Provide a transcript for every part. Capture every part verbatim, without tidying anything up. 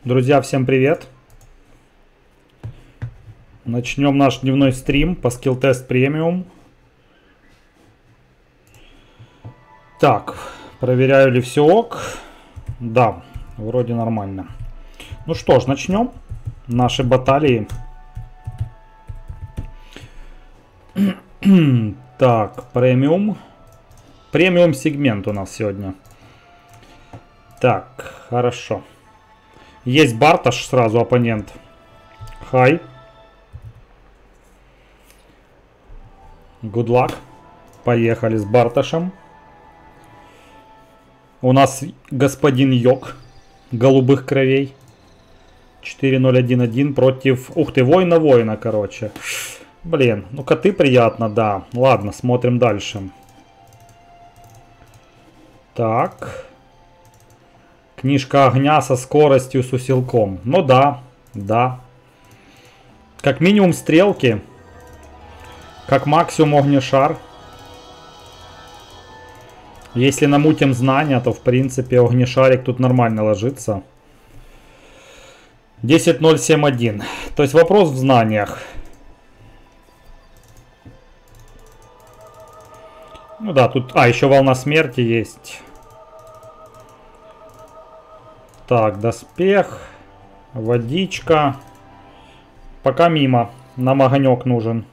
Друзья, всем привет! Начнем наш дневной стрим по Skilltest Premium. Так, проверяю ли все ок. Да, вроде нормально. Ну что ж, начнем наши баталии. Так, премиум. Премиум сегмент у нас сегодня. Так, хорошо. Есть Барташ сразу, оппонент. Хай. Good luck. Поехали с Барташем. У нас господин Йок. Голубых кровей. четыре ноль один один против... Ух ты, воина-воина, короче. Блин, ну коты приятно, да. Ладно, смотрим дальше. Так. Книжка огня со скоростью, с усилком. Ну да, да. Как минимум стрелки. Как максимум огнешар. Если намутим знания, то в принципе огнешарик тут нормально ложится. десять ноль семь один. То есть вопрос в знаниях. Ну да, тут... А, еще волна смерти есть. Так, доспех. Водичка. Пока мимо. Нам огонек нужен.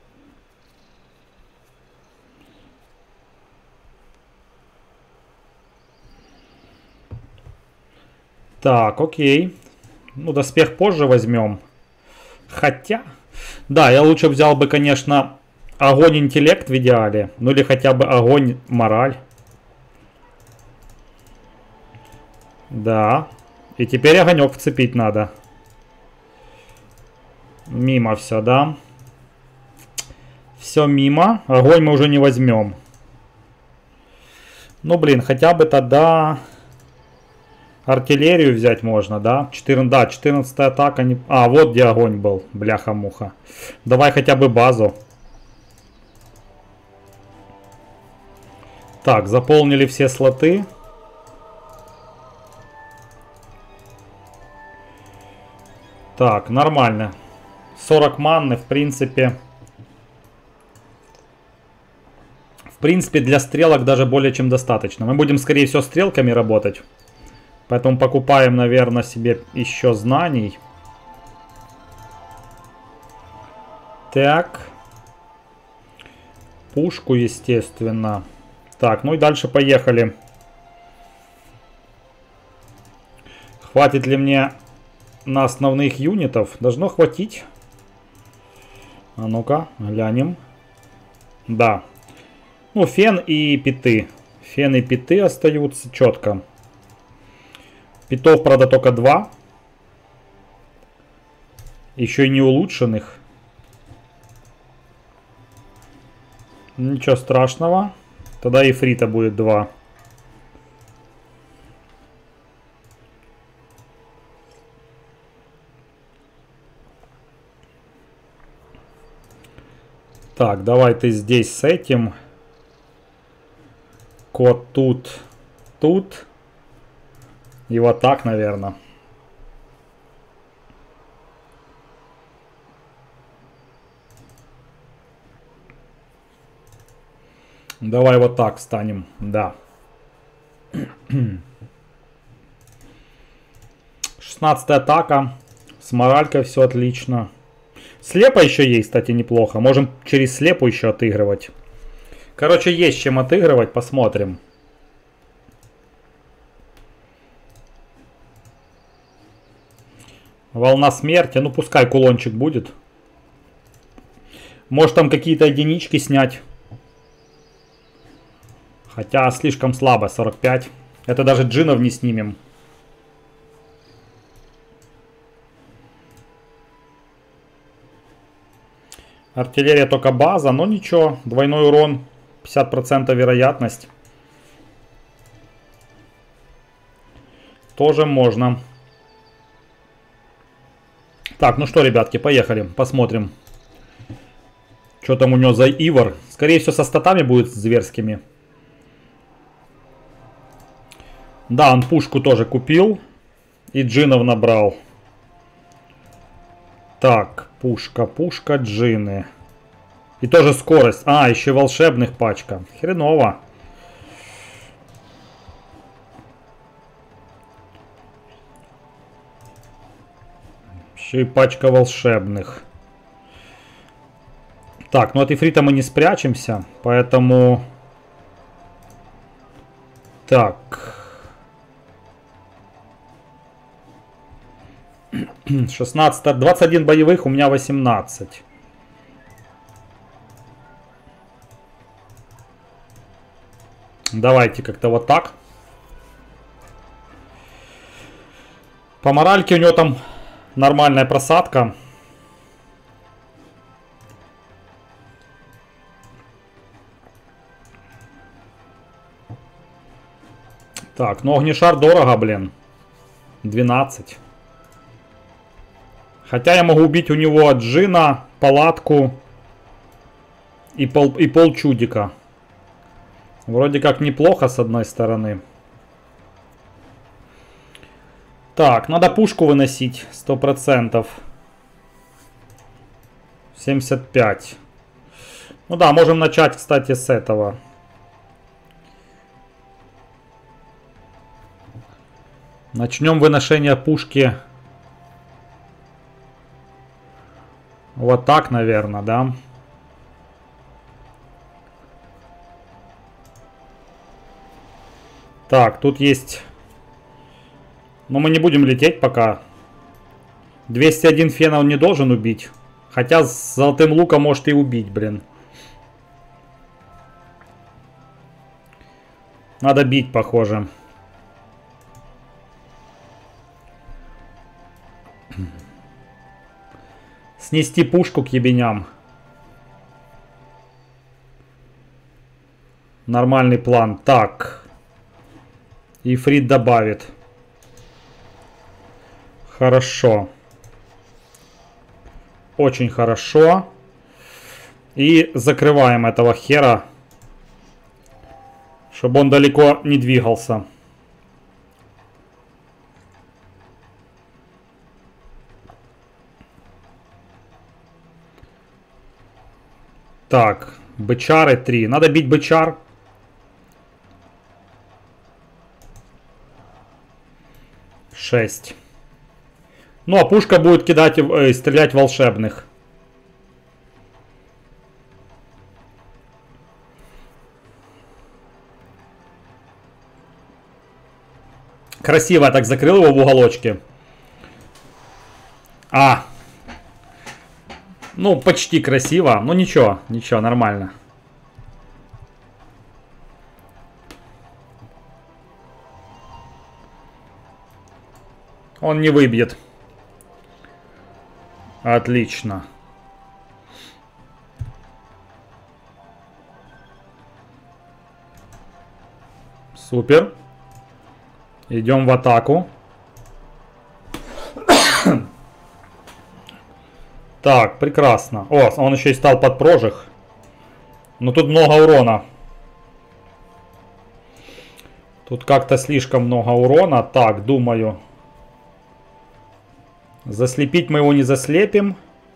Так, окей. Ну, доспех позже возьмем. Хотя... Да, я лучше взял бы, конечно, огонь интеллект в идеале. Ну, или хотя бы огонь мораль. Да. И теперь огонек вцепить надо. Мимо все, да. Все мимо. Огонь мы уже не возьмем. Ну, блин, хотя бы тогда... Артиллерию взять можно, да? четырнадцать, да, четырнадцатая атака. Не... А, вот где огонь был. Бляха-муха. Давай хотя бы базу. Так, заполнили все слоты. Так, нормально. сорок манны, в принципе. В принципе, для стрелок даже более чем достаточно. Мы будем, скорее всего, стрелками работать. Поэтому покупаем, наверное, себе еще знаний. Так. Пушку, естественно. Так, ну и дальше поехали. Хватит ли мне на основных юнитов? Должно хватить. А ну-ка, глянем. Да. Ну, фен и питы. Фен и питы остаются четко. Питов, правда, только два. Еще и не улучшенных. Ничего страшного. Тогда и фрита будет два. Так, давай ты здесь с этим. Кот тут. Тут. И вот так, наверное. Давай вот так встанем. Да. шестнадцатая атака. С моралькой все отлично. Слепо еще есть, кстати, неплохо. Можем через слепу еще отыгрывать. Короче, есть чем отыгрывать. Посмотрим. Волна смерти. Ну, пускай кулончик будет. Может, там какие-то единички снять. Хотя слишком слабо. сорок пять. Это даже джинов не снимем. Артиллерия только база. Но ничего. Двойной урон. пятьдесят процентов вероятность. Тоже можно. Так, ну что, ребятки, поехали. Посмотрим. Что там у него за Ивар. Скорее всего, со статами будет зверскими. Да, он пушку тоже купил. И джинов набрал. Так, пушка, пушка, джины. И тоже скорость. А, еще волшебных пачка. Хреново. Еще и пачка волшебных. Так, ну от ифрита мы не спрячемся. Поэтому... Так... шестнадцать, двадцать один боевых, у меня восемнадцать. Давайте как-то вот так. По моральке у него там нормальная просадка. Так, ну огнешар дорого, блин. двенадцать. Хотя я могу убить у него джина, палатку и пол, и пол чудика. Вроде как неплохо с одной стороны. Так, надо пушку выносить. сто процентов. семьдесят пять. Ну да, можем начать, кстати, с этого. Начнем выношение пушки. Вот так, наверное, да? Так, тут есть... Но мы не будем лететь пока. двести один фена он не должен убить. Хотя с золотым луком может и убить, блин. Надо бить, похоже. Снести пушку к ебеням. Нормальный план. Так. Ифрит добавит. Хорошо. Очень хорошо. И закрываем этого хера. Чтобы он далеко не двигался. Так, бычары три. Надо бить бычар. шесть. Ну, а пушка будет кидать, э, стрелять волшебных. Красиво я так закрыл его в уголочке. А. Ну, почти красиво. Ну, ничего, ничего, нормально. Он не выбьет. Отлично. Супер. Идем в атаку. Так, прекрасно. О, он еще и стал под прожиг. Но тут много урона. Тут как-то слишком много урона. Так, думаю. Заслепить мы его не заслепим.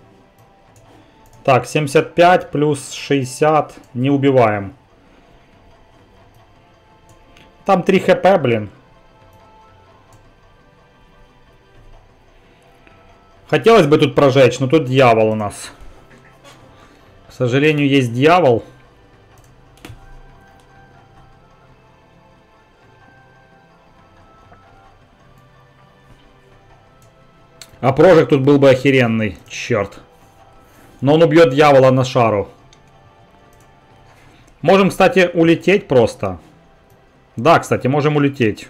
Так, семьдесят пять плюс шестьдесят. Не убиваем. Там три хп, блин. Хотелось бы тут прожечь, но тут дьявол у нас. К сожалению, есть дьявол. А прожиг тут был бы охеренный. Черт. Но он убьет дьявола на шару. Можем, кстати, улететь просто. Да, кстати, можем улететь.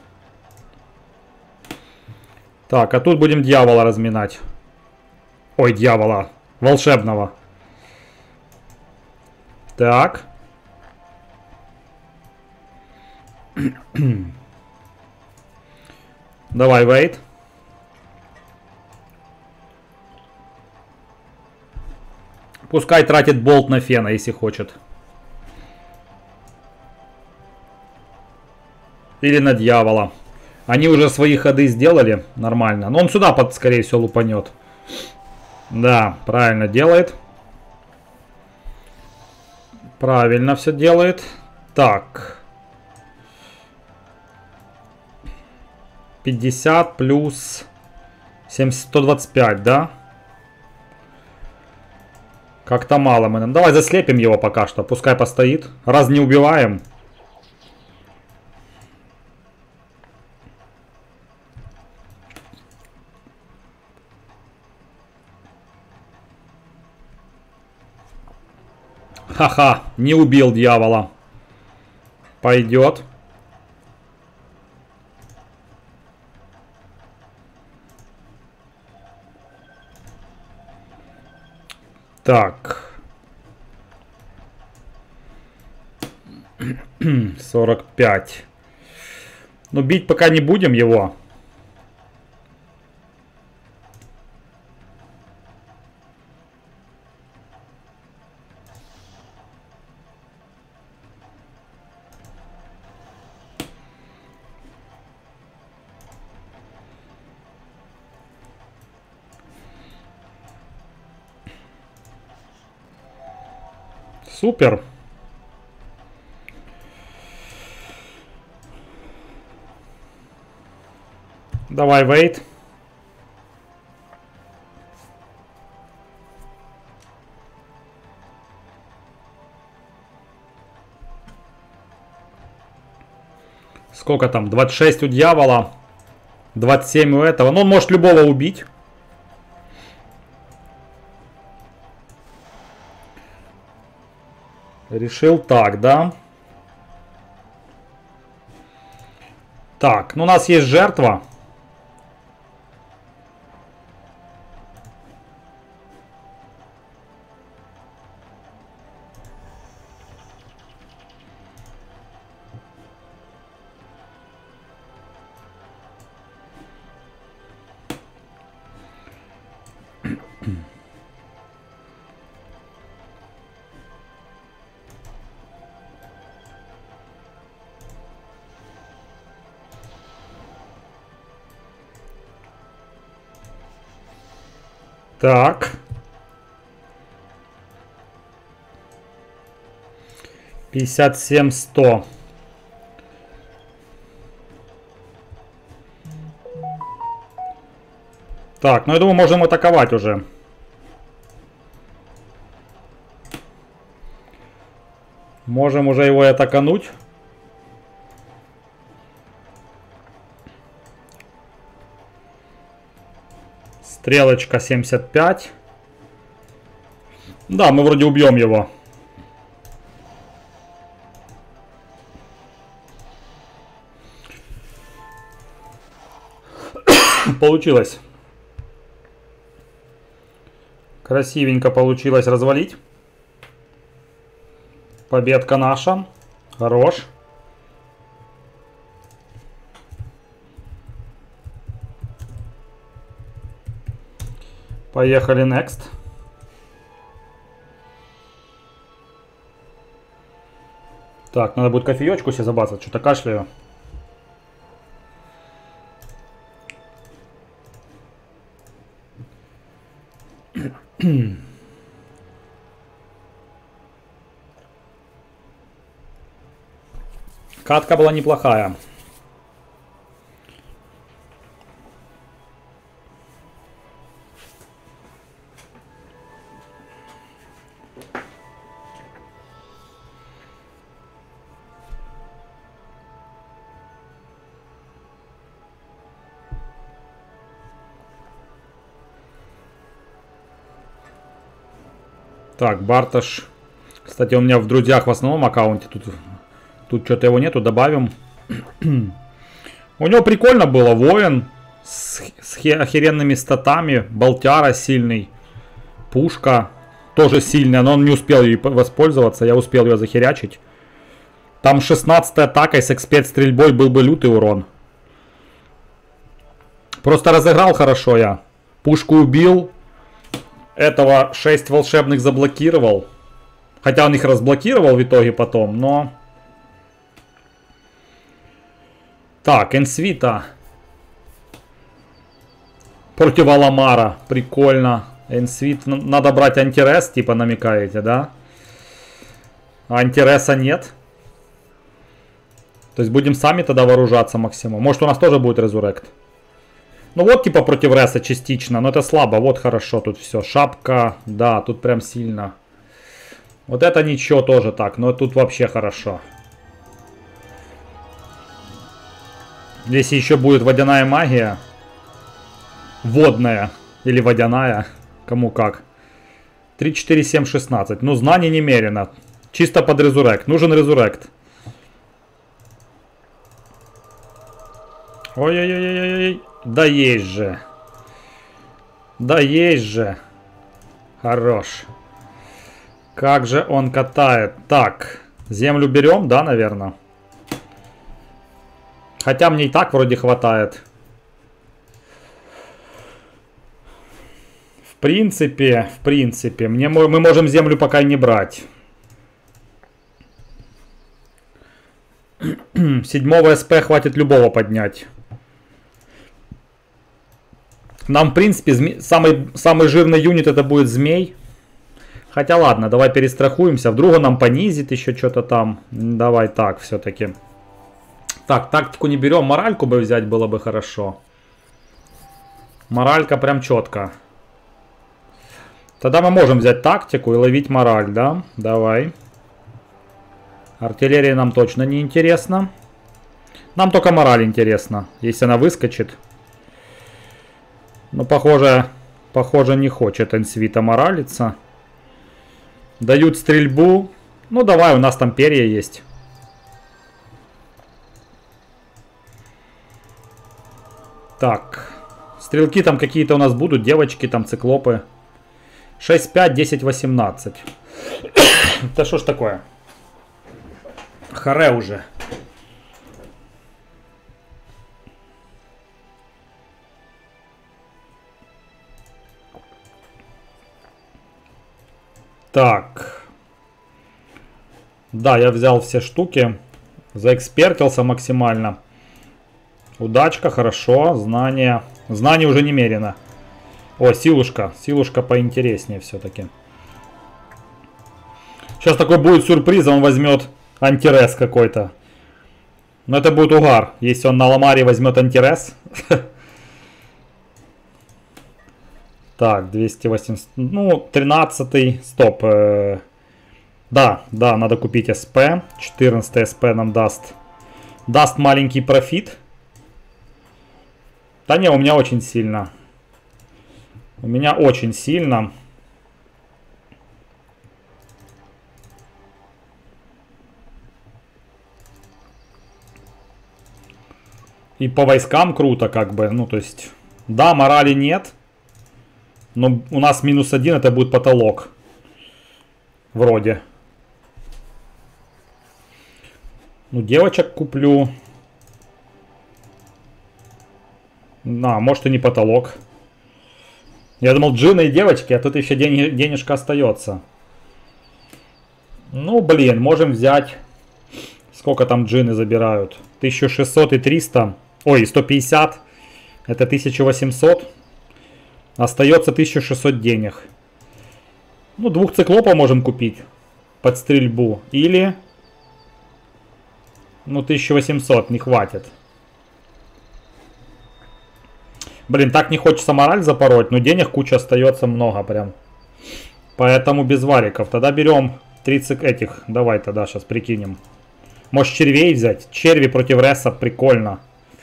Так, а тут будем дьявола разминать. Ой, дьявола. Волшебного. Так. Давай, вейт. Пускай тратит болт на фена, если хочет. Или на дьявола. Они уже свои ходы сделали нормально. Но он сюда, под, скорее всего, лупанет. Да, правильно делает. Правильно все делает. Так. пятьдесят плюс семьдесят, сто двадцать пять, да? Как-то мало мы нам. Давай заслепим его пока что. Пускай постоит. Раз не убиваем. Ха-ха, не убил дьявола. Пойдет. Так. сорок пять. Но бить пока не будем его. Супер. Давай, вейт. Сколько там? двадцать шесть у дьявола. двадцать семь у этого. Ну, он может любого убить. Решил так, да? Так, ну у нас есть жертва. Так. пятьдесят семь сто. Так, ну я думаю, можем атаковать уже. Можем уже его и атакануть. Стрелочка семьдесят пять. Да, мы вроде убьем его. Получилось. Красивенько получилось развалить. Победка наша. Хорош. Поехали next. Так, надо будет кофеечку себе забацать, что-то кашляю. Катка была неплохая. Так, Барташ. Кстати, у меня в друзьях в основном аккаунте. Тут, тут что-то его нету, добавим. У него прикольно было. Воин с, с охеренными статами. Болтяра сильный. Пушка тоже сильная, но он не успел ей воспользоваться. Я успел ее захерячить. Там шестнадцатой атакой с эксперт стрельбой был бы лютый урон. Просто разыграл хорошо я. Пушку убил. Этого шесть волшебных заблокировал. Хотя он их разблокировал в итоге потом, но... Так, Энсвита. Против Аламара. Прикольно. Энсвит. Надо брать антирез, типа намекаете, да? А антиреса нет. То есть будем сами тогда вооружаться максимум. Может, у нас тоже будет резурект. Ну вот типа против реса частично. Но это слабо. Вот хорошо тут все. Шапка. Да, тут прям сильно. Вот это ничего тоже так. Но тут вообще хорошо. Если еще будет водяная магия. Водная. Или водяная. Кому как. три, четыре, семь, шестнадцать. Ну, знаний немерено. Чисто под резурект. Нужен резурект. Ой-ой-ой-ой-ой. Да есть же. Да есть же. Хорош. Как же он катает. Так. Землю берем, да, наверное? Хотя мне и так вроде хватает. В принципе, в принципе. Мне, мы можем землю пока и не брать. Седьмого СП хватит любого поднять. Нам, в принципе, зме... самый, самый жирный юнит это будет змей. Хотя ладно, давай перестрахуемся. Вдруг он нам понизит еще что-то там. Давай так все-таки. Так, тактику не берем. Моральку бы взять было бы хорошо. Моралька прям четко. Тогда мы можем взять тактику и ловить мораль, да? Давай. Артиллерия нам точно не интересна. Нам только мораль интересна. Если она выскочит. Но похоже, похоже не хочет Энсвита моралиться. Дают стрельбу. Ну давай, у нас там перья есть. Так. Стрелки там какие-то у нас будут. Девочки там, циклопы. шесть, пять, десять, восемнадцать. Да что ж такое? Харе уже. Так. Да, я взял все штуки. Заэкспертился максимально. Удачка, хорошо. Знания. Знаний уже немерено. О, силушка. Силушка поинтереснее все-таки. Сейчас такой будет сюрприз. Он возьмет антирез какой-то. Но это будет угар. Если он на Ламаре возьмет антирез. Так, двести восемьдесят. Ну, тринадцатый. Стоп. Да, да, надо купить СП. четырнадцатый СП нам даст. Даст маленький профит. Да не, у меня очень сильно. У меня очень сильно. И по войскам круто, как бы. Ну, то есть, да, морали нет. Но у нас минус один, это будет потолок. Вроде. Ну, девочек куплю. На, может и не потолок. Я думал, джины и девочки, а тут еще день, денежка остается. Ну, блин, можем взять... Сколько там джины забирают? тысяча шестьсот и триста. Ой, сто пятьдесят. Это тысяча восемьсот. Остается тысяча шестьсот денег. Ну, двух циклопов можем купить. Под стрельбу. Или... Ну, тысяча восемьсот не хватит. Блин, так не хочется мораль запороть, но денег куча остается много прям. Поэтому без вариков. Тогда берем тридцать этих. Давай тогда сейчас прикинем. Может червей взять? Черви против реса прикольно.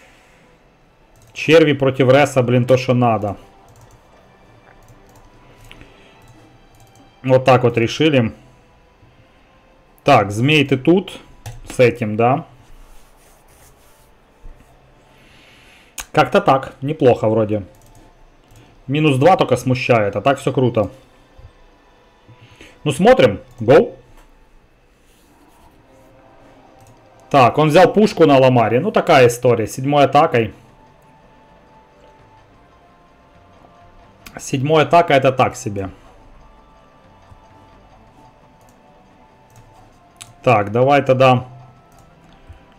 Черви против реса, блин, то, что надо. Вот так вот решили. Так, змей ты тут. С этим, да. Как-то так. Неплохо вроде. Минус два только смущает. А так все круто. Ну, смотрим. Гоу. Так, он взял пушку на Ламаре. Ну, такая история. Седьмой атакой. Седьмой атака это так себе. Так, давай тогда.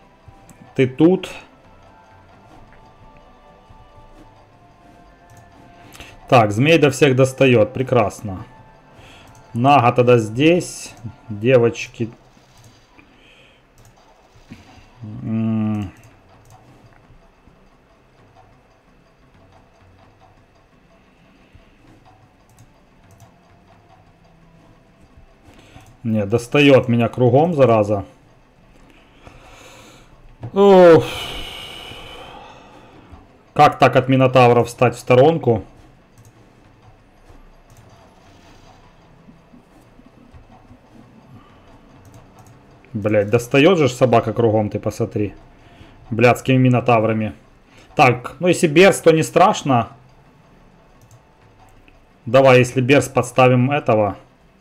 Ты тут. Так, змей до всех достает. Прекрасно. Нага тогда здесь. Девочки. М-м. Не, достает меня кругом, зараза. Ух. Как так от Минотавра встать в сторонку? Блять, достает же собака кругом, ты посмотри. Блядскими Минотаврами. Так, ну если Берс, то не страшно. Давай, если Берс, подставим этого.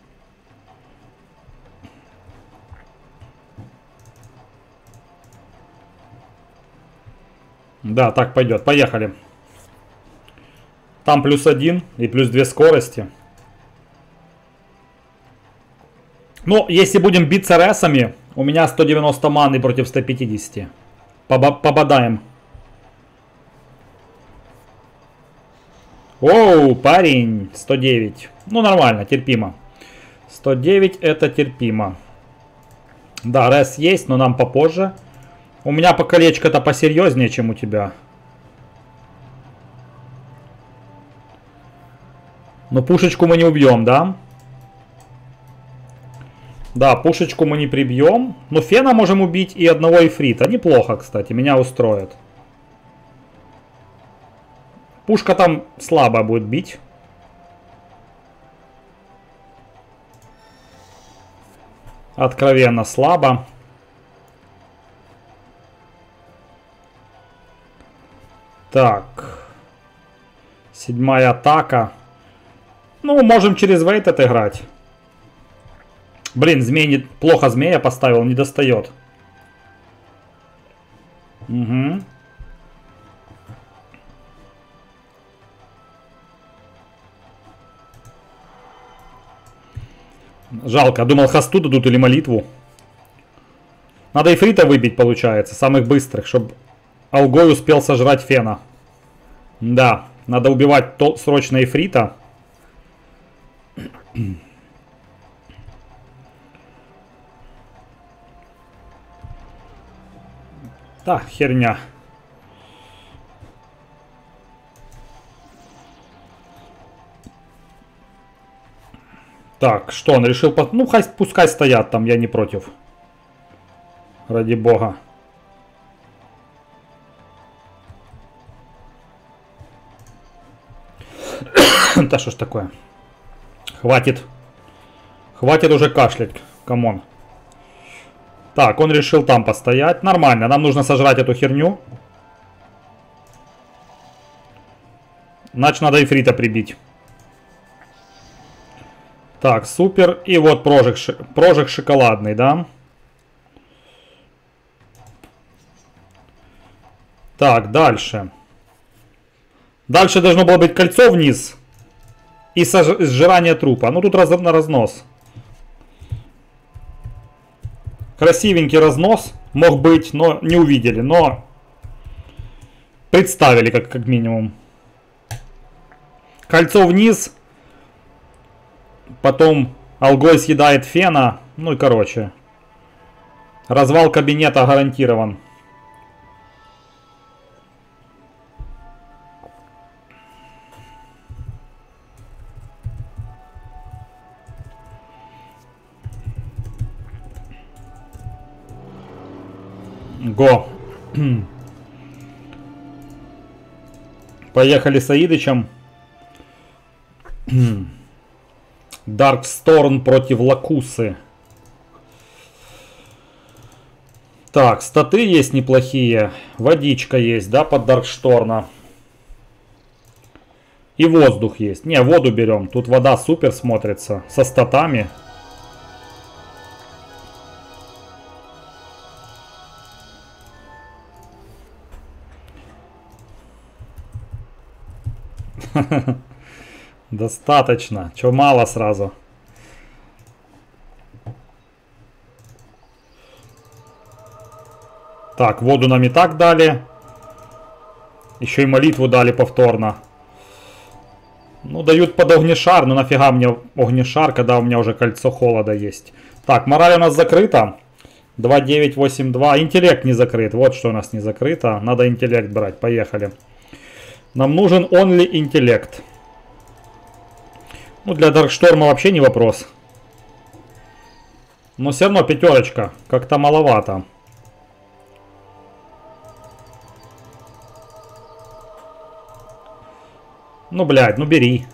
Да, так пойдет. Поехали. Там плюс один и плюс две скорости. Ну, если будем биться ресами, у меня сто девяносто маны против ста пятидесяти. Поба пободаем. Оу, парень, сто девять. Ну, нормально, терпимо. сто девять это терпимо. Да, рес есть, но нам попозже. У меня по колечко-то посерьезнее, чем у тебя. Но пушечку мы не убьем, да? Да, пушечку мы не прибьем. Но Фена можем убить и одного Ифрита. Неплохо, кстати, меня устроит. Пушка там слабо будет бить. Откровенно слабо. Так. Седьмая атака. Ну, можем через вейт отыграть. Блин, змей не... плохо змея поставил, не достает. Угу. Жалко, думал хасту дадут или молитву. Надо Ифрита выбить, получается, самых быстрых, чтобы Алгой успел сожрать Фена. Да, надо убивать то срочно Ифрита. Да, херня. Так, что он решил? Ну, пускай стоят там, я не против. Ради бога. Да что ж такое? Хватит. Хватит уже кашлять. Камон. Так, он решил там постоять. Нормально, нам нужно сожрать эту херню. Значит, надо Ифрита прибить. Так, супер. И вот прожиг, прожиг шоколадный, да? Так, дальше. Дальше должно было быть кольцо вниз. И сжирание трупа. Ну, тут раз, на разнос. Красивенький разнос мог быть, но не увидели. Но представили, как, как минимум. Кольцо вниз. Потом Алгой съедает Фена. Ну и короче. Развал кабинета гарантирован. Го. Поехали с Аидычем. Дарксторн против Лакусы. Так, статы есть неплохие. Водичка есть, да, под Даркшторна. И воздух есть. Не, воду берем. Тут вода супер смотрится. Со статами. Достаточно. Чё мало сразу? Так, воду нам и так дали. Еще и молитву дали повторно. Ну, дают под огнешар, но нафига мне огнешар, когда у меня уже кольцо холода есть. Так, мораль у нас закрыта. два девять восемь два. Интеллект не закрыт. Вот что у нас не закрыто. Надо интеллект брать. Поехали. Нам нужен only интеллект. Ну, для Даркшторма вообще не вопрос. Но все равно пятерочка. Как-то маловато. Ну, блядь, ну бери.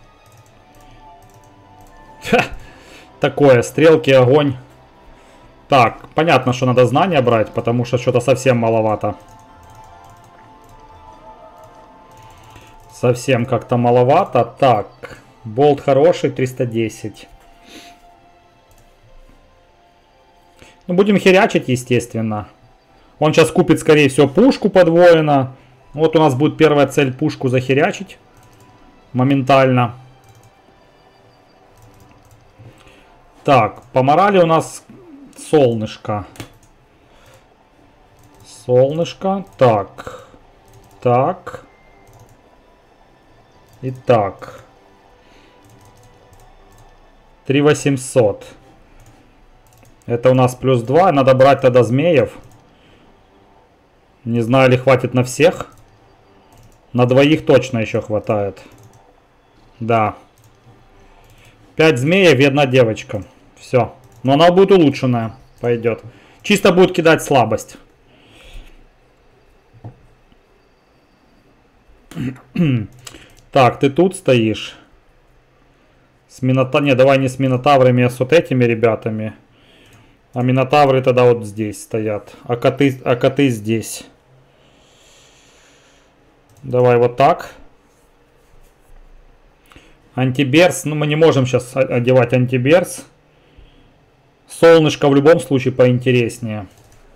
Ха, такое, стрелки, огонь. Так, понятно, что надо знания брать, потому что что-то совсем маловато. Совсем как-то маловато. Так, болт хороший, триста десять. Ну, будем херячить, естественно. Он сейчас купит, скорее всего, пушку подвоена. Вот у нас будет первая цель — пушку захерячить. Моментально. Так, по морали у нас солнышко. Солнышко. Так. Так. И так. три восемьсот. Это у нас плюс два. Надо брать тогда змеев. Не знаю, ли хватит на всех. На двоих точно еще хватает. Да. пять змеев и одна девочка. Все. Но она будет улучшенная. Пойдет. Чисто будет кидать слабость. Так, ты тут стоишь. С Минота... Не, давай не с Минотаврами, а с вот этими ребятами. А Минотавры тогда вот здесь стоят. А коты, а коты здесь. Давай вот так. Антиберс. Ну, мы не можем сейчас одевать антиберс. Солнышко в любом случае поинтереснее.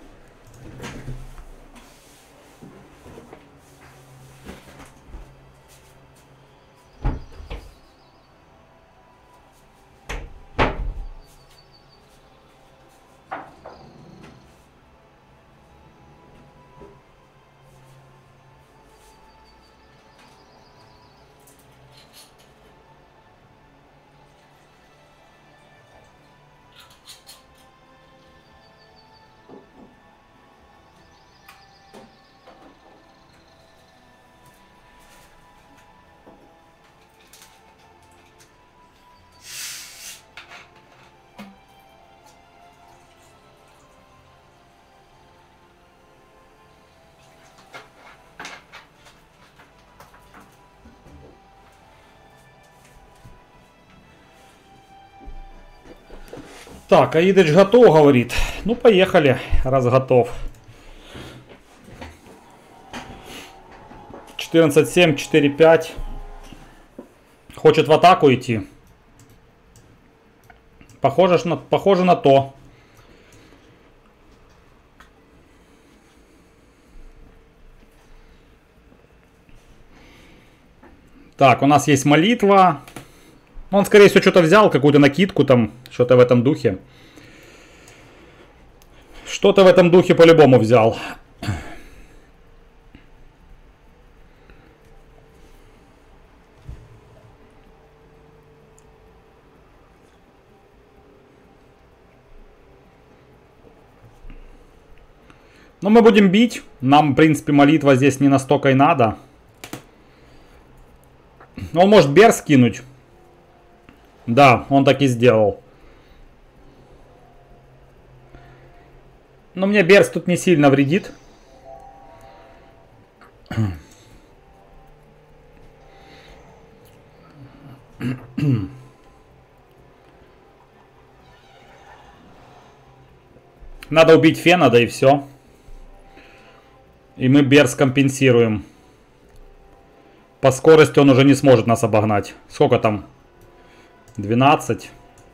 Так, Аидыч готов, говорит. Ну, поехали, раз готов. четырнадцать семь, четыре пять. Хочет в атаку идти. Похоже на, похоже на то. Так, у нас есть молитва. Он, скорее всего, что-то взял, какую-то накидку там, что-то в этом духе. Что-то в этом духе по-любому взял. Но мы будем бить. Нам, в принципе, молитва здесь не настолько и надо. Он может берс кинуть. Да, он так и сделал. Но мне берс тут не сильно вредит. Надо убить Фена, да и все. И мы берс компенсируем. По скорости он уже не сможет нас обогнать. Сколько там? двенадцать.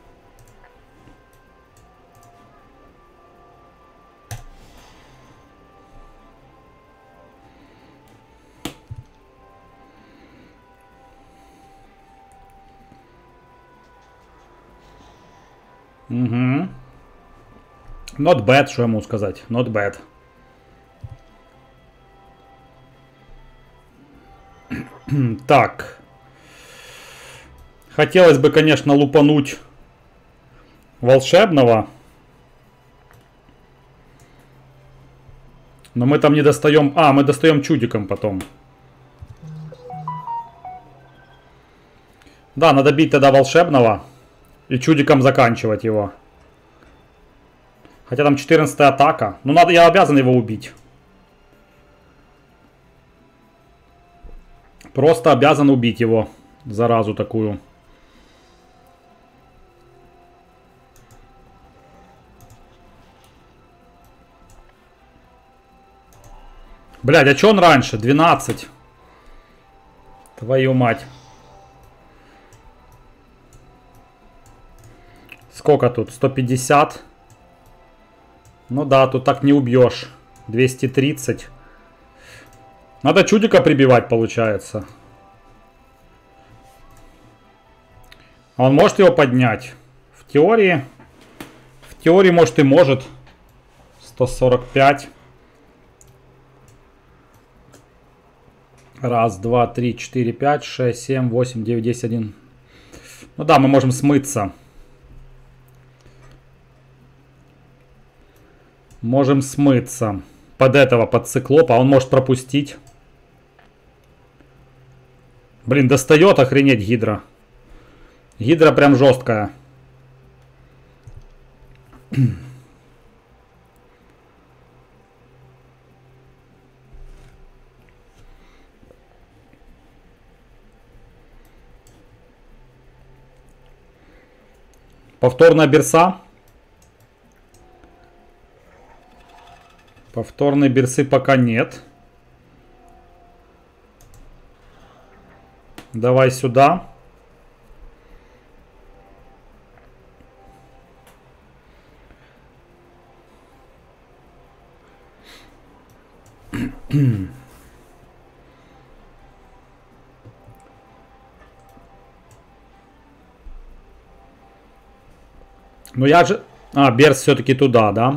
Угу. Not bad, что ему сказать. Not bad. Так. Хотелось бы, конечно, лупануть волшебного. Но мы там не достаем... А, мы достаем чудиком потом. Да, надо бить тогда волшебного. И чудиком заканчивать его. Хотя там четырнадцатая атака. Ну, надо, я обязан его убить. Просто обязан убить его. Заразу такую. Блядь, а чё он раньше? двенадцать. Твою мать. Сколько тут? сто пятьдесят. Ну да, тут так не убьешь. двести тридцать. Надо чудика прибивать, получается. Он может его поднять? В теории. В теории, может, и может. сто сорок пять. Раз, два, три, четыре, пять, шесть, семь, восемь, девять, десять, один. Ну да, мы можем смыться. Можем смыться. Под этого, под циклопа. Он может пропустить. Блин, достает, охренеть, гидра. Гидра прям жесткая. Повторная берса. Повторной берсы пока нет. Давай сюда. Ну я же... А, берс все-таки туда, да?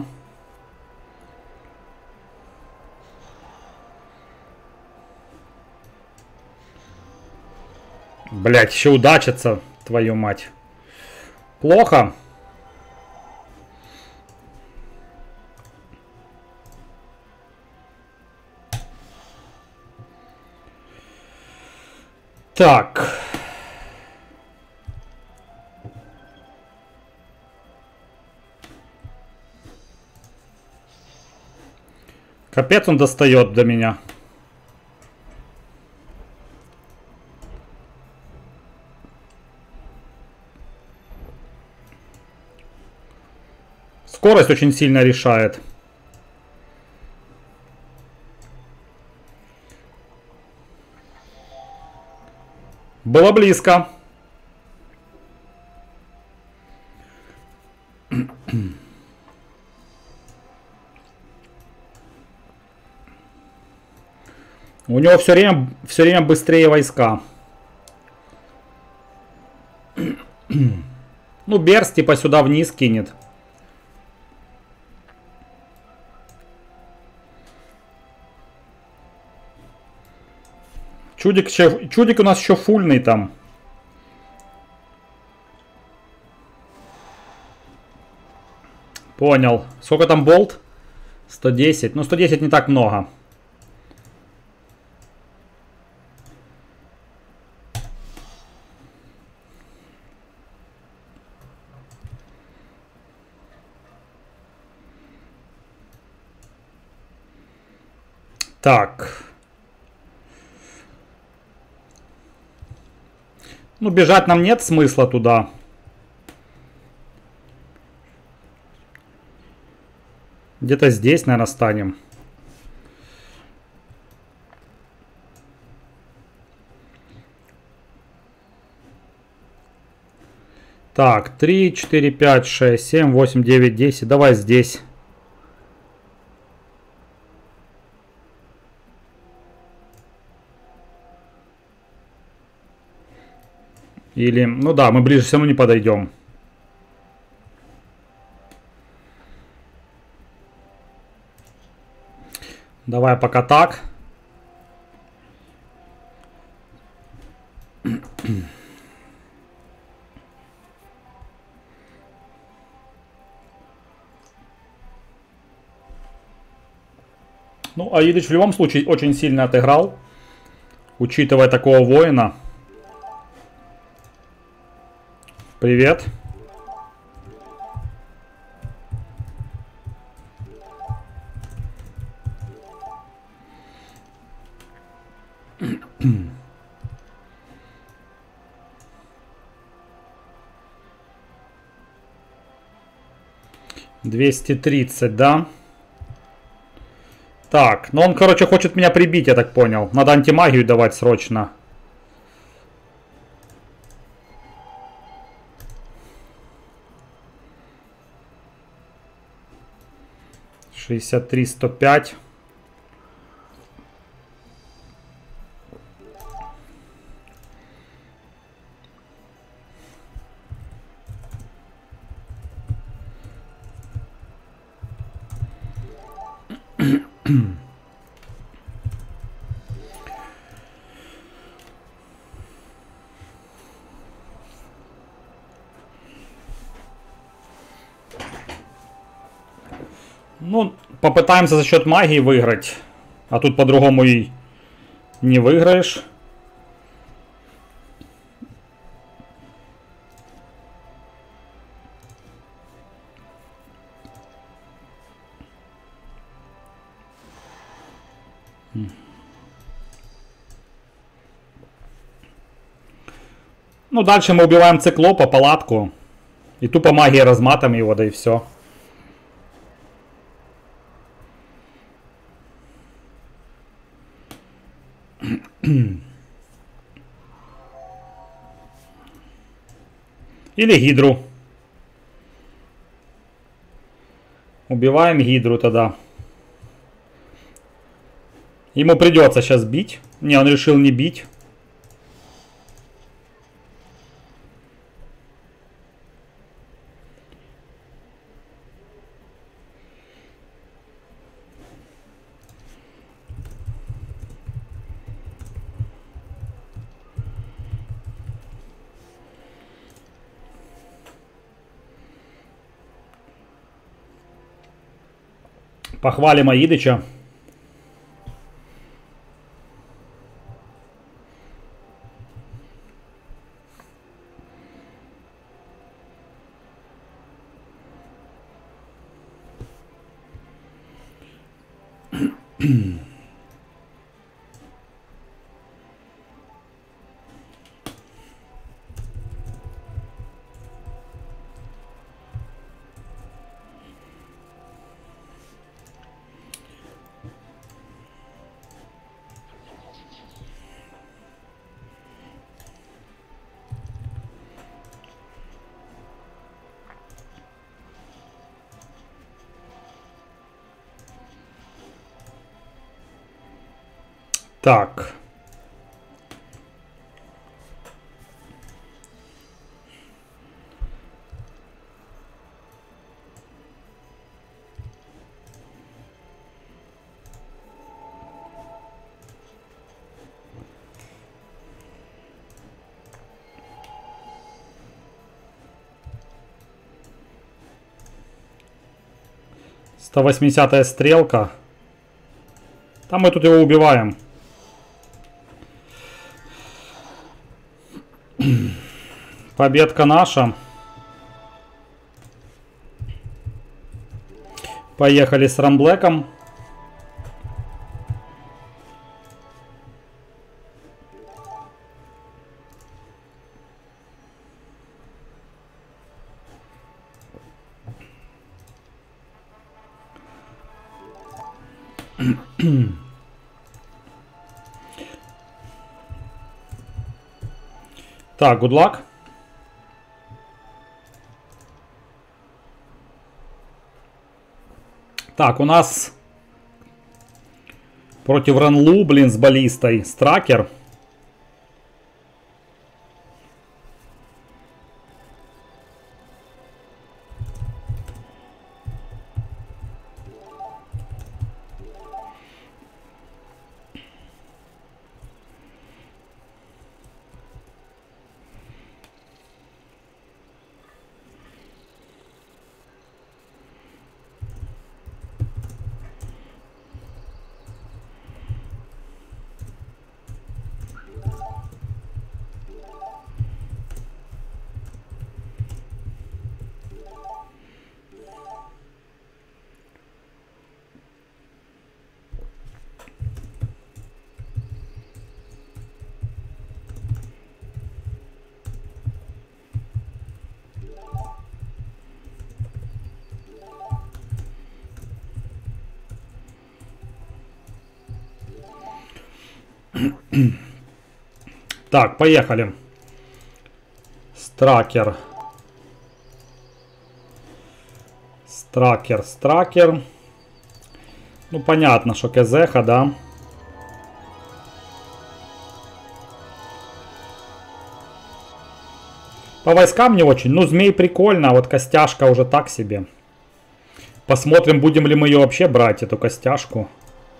Блять, еще удачится, твою мать. Плохо. Так. Капец, он достает до меня. Скорость очень сильно решает. Было близко. У него все время, все время быстрее войска. Ну, берс типа сюда вниз кинет. Чудик, чудик у нас еще фульный там. Понял. Сколько там болт? сто десять. Ну, сто десять не так много. Так. Ну, бежать нам нет смысла туда. Где-то здесь, наверное, станем. Так, три, четыре, пять, шесть, семь, восемь, девять, десять. Давай здесь. Или, ну да, мы ближе все равно не подойдем. Давай пока так. Ну, Аидыч в любом случае очень сильно отыграл, учитывая такого воина. Привет. двести тридцать, да? Так, ну он, короче, хочет меня прибить, я так понял. Надо антимагию давать срочно. шестьдесят три сто пять. Ну, попытаемся за счет магии выиграть. А тут по-другому и не выиграешь. Ну, дальше мы убиваем циклопа, палатку. И тупо магией разматываем его, да и все. Или гидру. Убиваем гидру тогда. Ему придется сейчас бить. Не, он решил не бить. Похвалим Аидыча. Так. сто восьмидесятая стрелка. Там мы тут его убиваем. Победка наша. Поехали с Рамблэком. Так, good luck. Так, у нас против Ранлу, блин, с баллистой Стракер. Так, поехали. Стракер. Стракер, стракер. Ну, понятно, что Кезеха, да. По войскам не очень. Ну, змей прикольно, а вот костяшка уже так себе. Посмотрим, будем ли мы ее вообще брать, эту костяшку.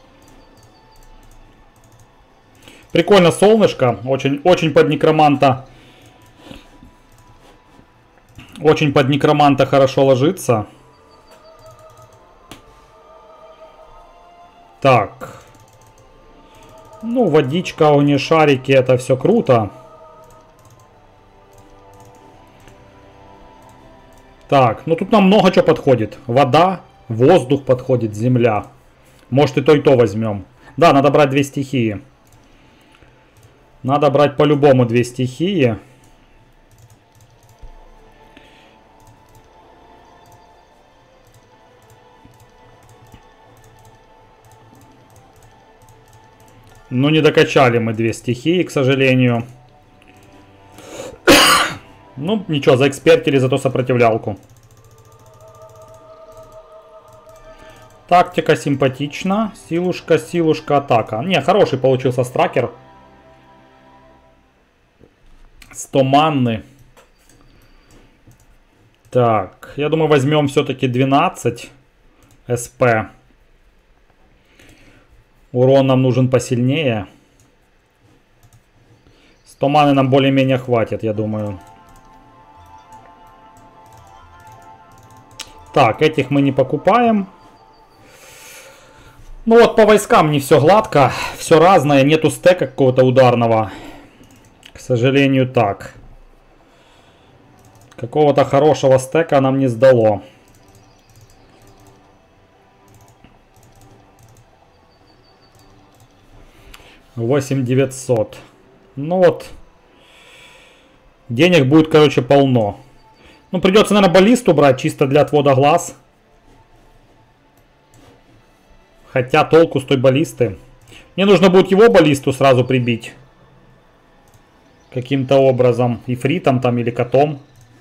Прикольно, солнышко. Очень, очень под некроманта. Очень под некроманта хорошо ложится. Так. Ну, водичка, огнешарики, это все круто. Так, ну тут нам много чего подходит. Вода, воздух подходит, земля. Может и то, и то возьмем. Да, надо брать две стихии. Надо брать по-любому две стихии. Ну, не докачали мы две стихии, к сожалению. Ну, ничего, заэкспертили зато сопротивлялку. Тактика симпатична. Силушка, силушка, атака. Не, хороший получился стракер. сто манны. Так, я думаю, возьмем все-таки двенадцать СП. Урон нам нужен посильнее. сто маны нам более-менее хватит, я думаю. Так, этих мы не покупаем. Ну вот по войскам не все гладко. Все разное. Нету стека какого-то ударного. К сожалению, так. Какого-то хорошего стека нам не сдало. восемь девятьсот. Ну вот. Денег будет, короче, полно. Ну, придется, наверное, баллисту брать, чисто для отвода глаз. Хотя толку с той баллисты. Мне нужно будет его баллисту сразу прибить. Каким-то образом. Ифритом там или котом.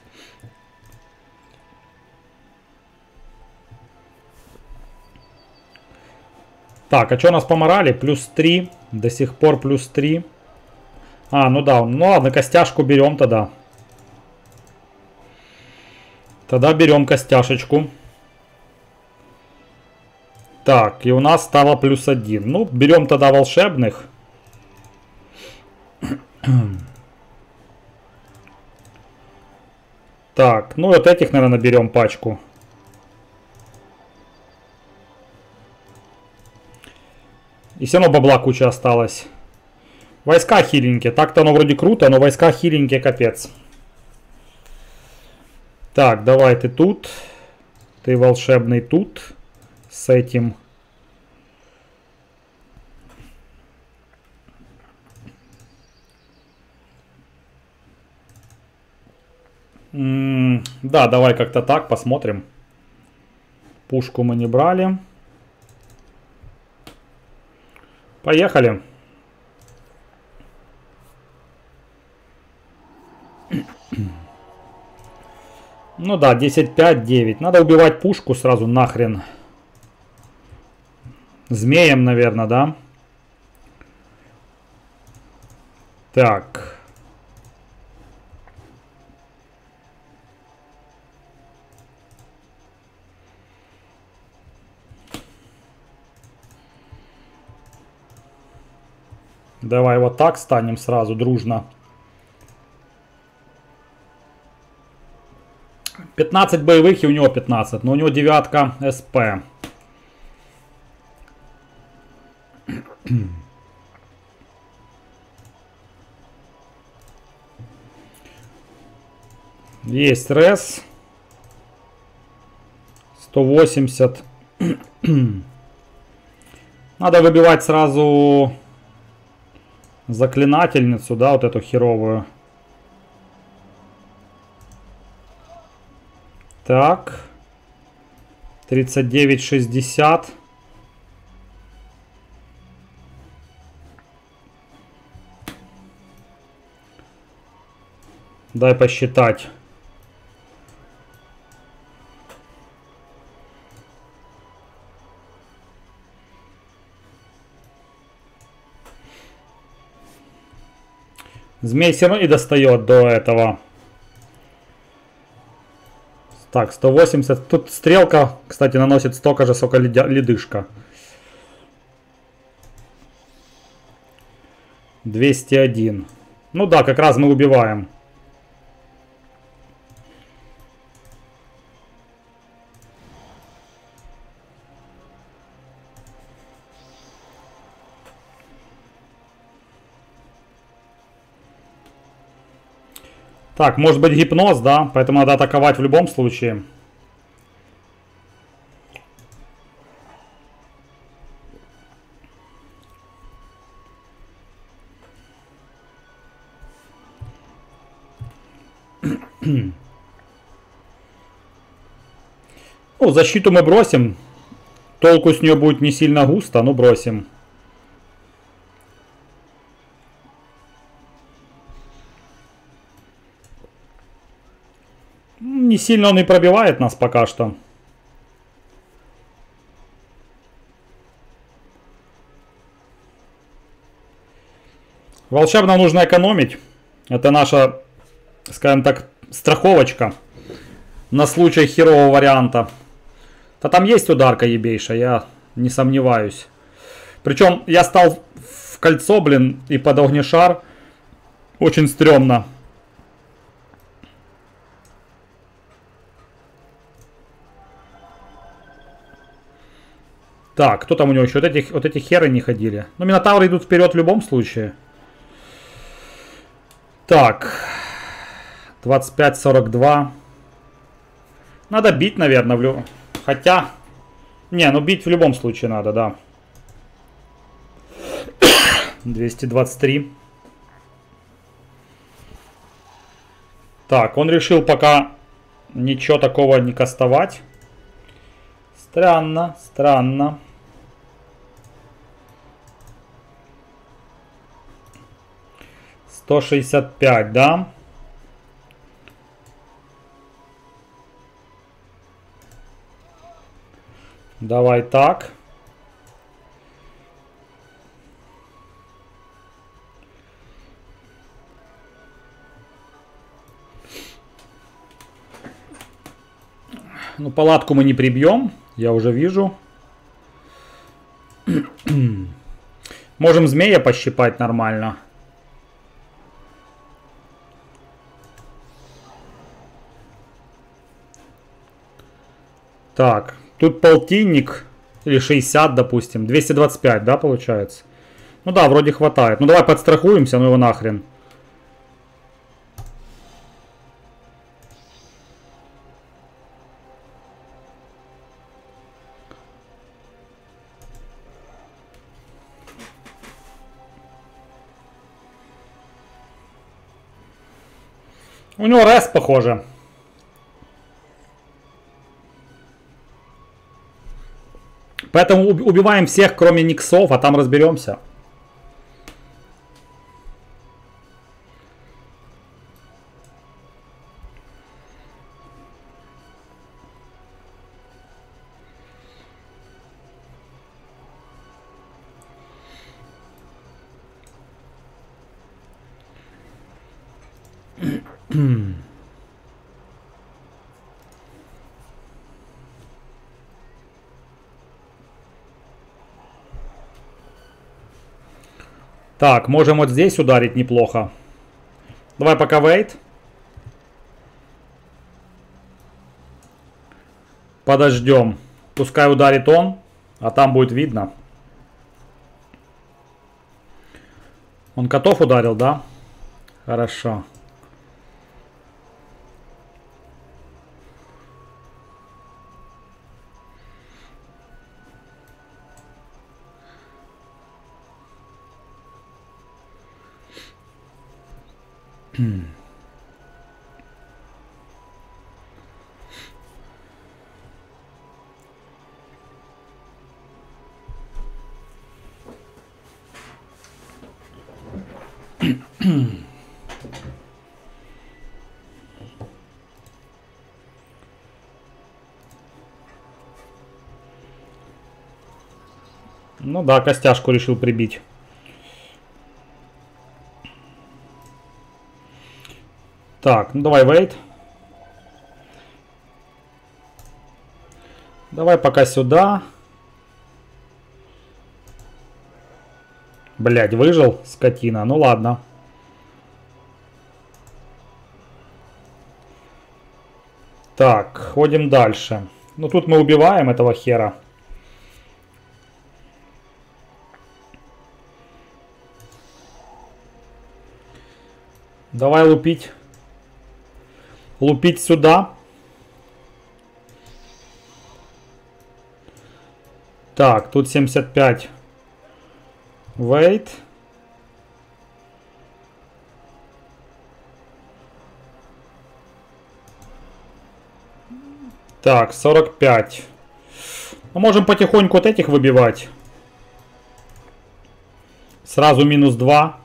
Так, а что у нас по морали? Плюс три. До сих пор плюс три. А, ну да. Ну ладно, костяшку берем тогда. Тогда берем костяшечку. Так, и у нас стало плюс один. Ну, берем тогда волшебных. Так, ну вот этих, наверное, берем пачку. И все равно бабла куча осталось. Войска хиленькие. Так-то оно вроде круто, но войска хиленькие капец. Так, давай ты тут. Ты волшебный тут. С этим. М-м, да, давай как-то так посмотрим. Пушку мы не брали. Поехали. Ну да, десять пять девять. Надо убивать пушку сразу нахрен. Змеем, наверное, да? Так. Давай вот так станем сразу дружно. пятнадцать боевых и у него пятнадцать. Но у него девятка СП. Есть рез. сто восемьдесят. Надо выбивать сразу заклинательницу, да, вот эту херовую. Так. тридцать девять шестьдесят. Дай посчитать. Змей все равно не достает до этого. Так, сто восемьдесят. Тут стрелка, кстати, наносит столько же, сколько ледышка. двести один. Ну да, как раз мы убиваем. Так, может быть гипноз, да? Поэтому надо атаковать в любом случае. Ну, защиту мы бросим. Толку с нее будет не сильно густо, но бросим. Не сильно он и пробивает нас пока что. Волшебно нужно экономить. Это наша, скажем так, страховочка на случай херового варианта. Да там есть ударка ебейшая, я не сомневаюсь. Причем я стал в кольцо, блин, и под огнешар. Очень стрёмно. Так, кто там у него еще? Вот эти, вот эти херы не ходили. Ну, минотавры идут вперед в любом случае. Так. двадцать пять сорок два. Надо бить, наверное, в любом... Хотя... Не, ну бить в любом случае надо, да. двести двадцать три. Так, он решил пока ничего такого не кастовать. Странно, странно. сто шестьдесят пять, да? Давай так. Ну, палатку мы не прибьем, я уже вижу. Можем змея пощипать нормально. Так, тут полтинник или шестьдесят, допустим. двести двадцать пять, да, получается? Ну да, вроде хватает. Ну давай подстрахуемся, ну его нахрен. У него рес, похоже. Поэтому убиваем всех, кроме никсов, а там разберемся. Так, можем вот здесь ударить неплохо. Давай пока вейт. Подождем. Пускай ударит он, а там будет видно. Он котов ударил, да? Хорошо. Ну да, костяшку решил прибить. Так, ну давай вейт. Давай пока сюда. Блядь, выжил, скотина. Ну ладно. Так, ходим дальше. Ну тут мы убиваем этого хера. Давай лупить. Лупить сюда. Так, тут семьдесят пять. Wait. Так, сорок пять. Мы можем потихоньку вот этих выбивать. Сразу минус два.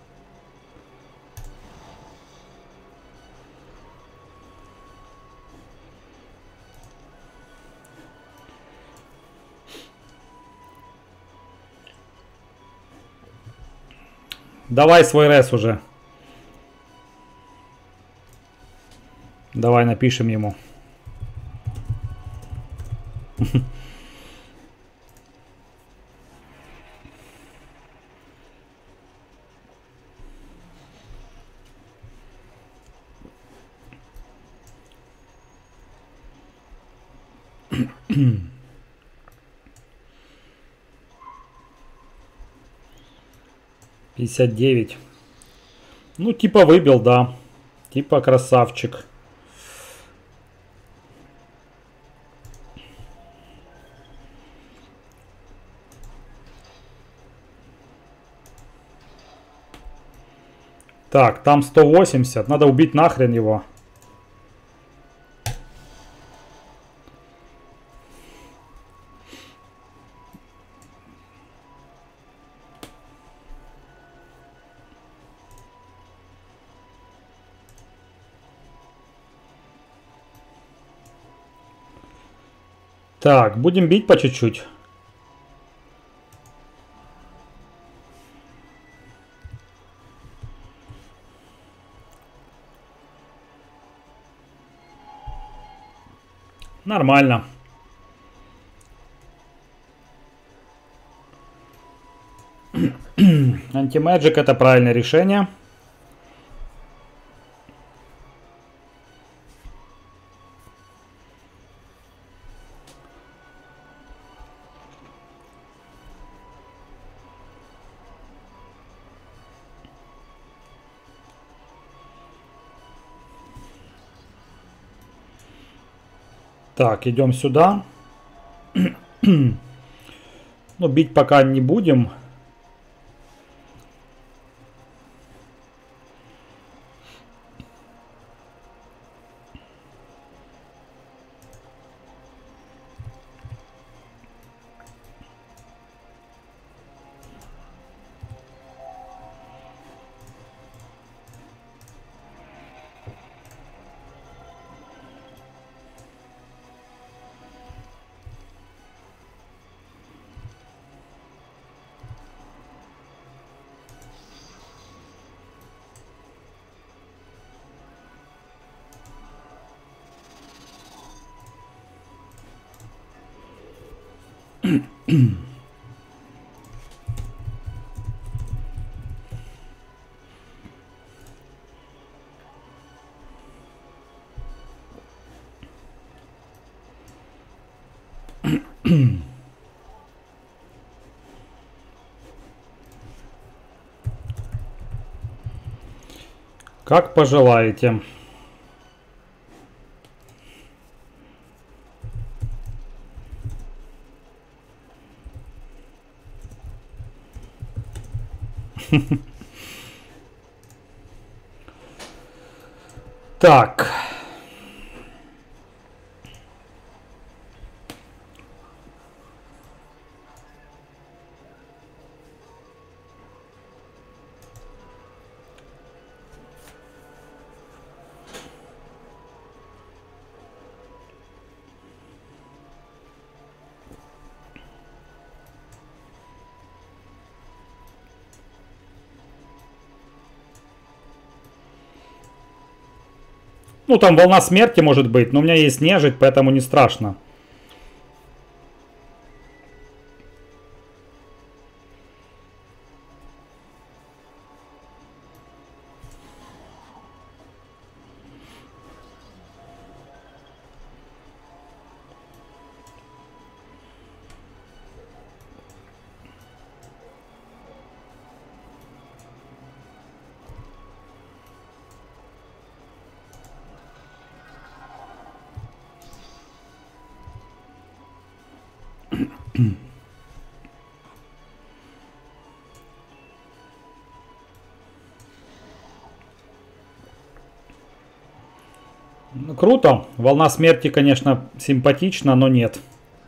Давай свой рез уже. Давай напишем ему. пятьдесят девять. Ну, типа выбил, да. Типа красавчик. Так, там сто восемьдесят. Надо убить нахрен его. Так, будем бить по чуть-чуть. Нормально. Антимэджик — это правильное решение. Так, идем сюда. Но бить пока не будем. Как пожелаете. Так. Ну, там волна смерти может быть, но у меня есть нежить, поэтому не страшно. Ну, круто. Волна смерти, конечно, симпатична, но нет.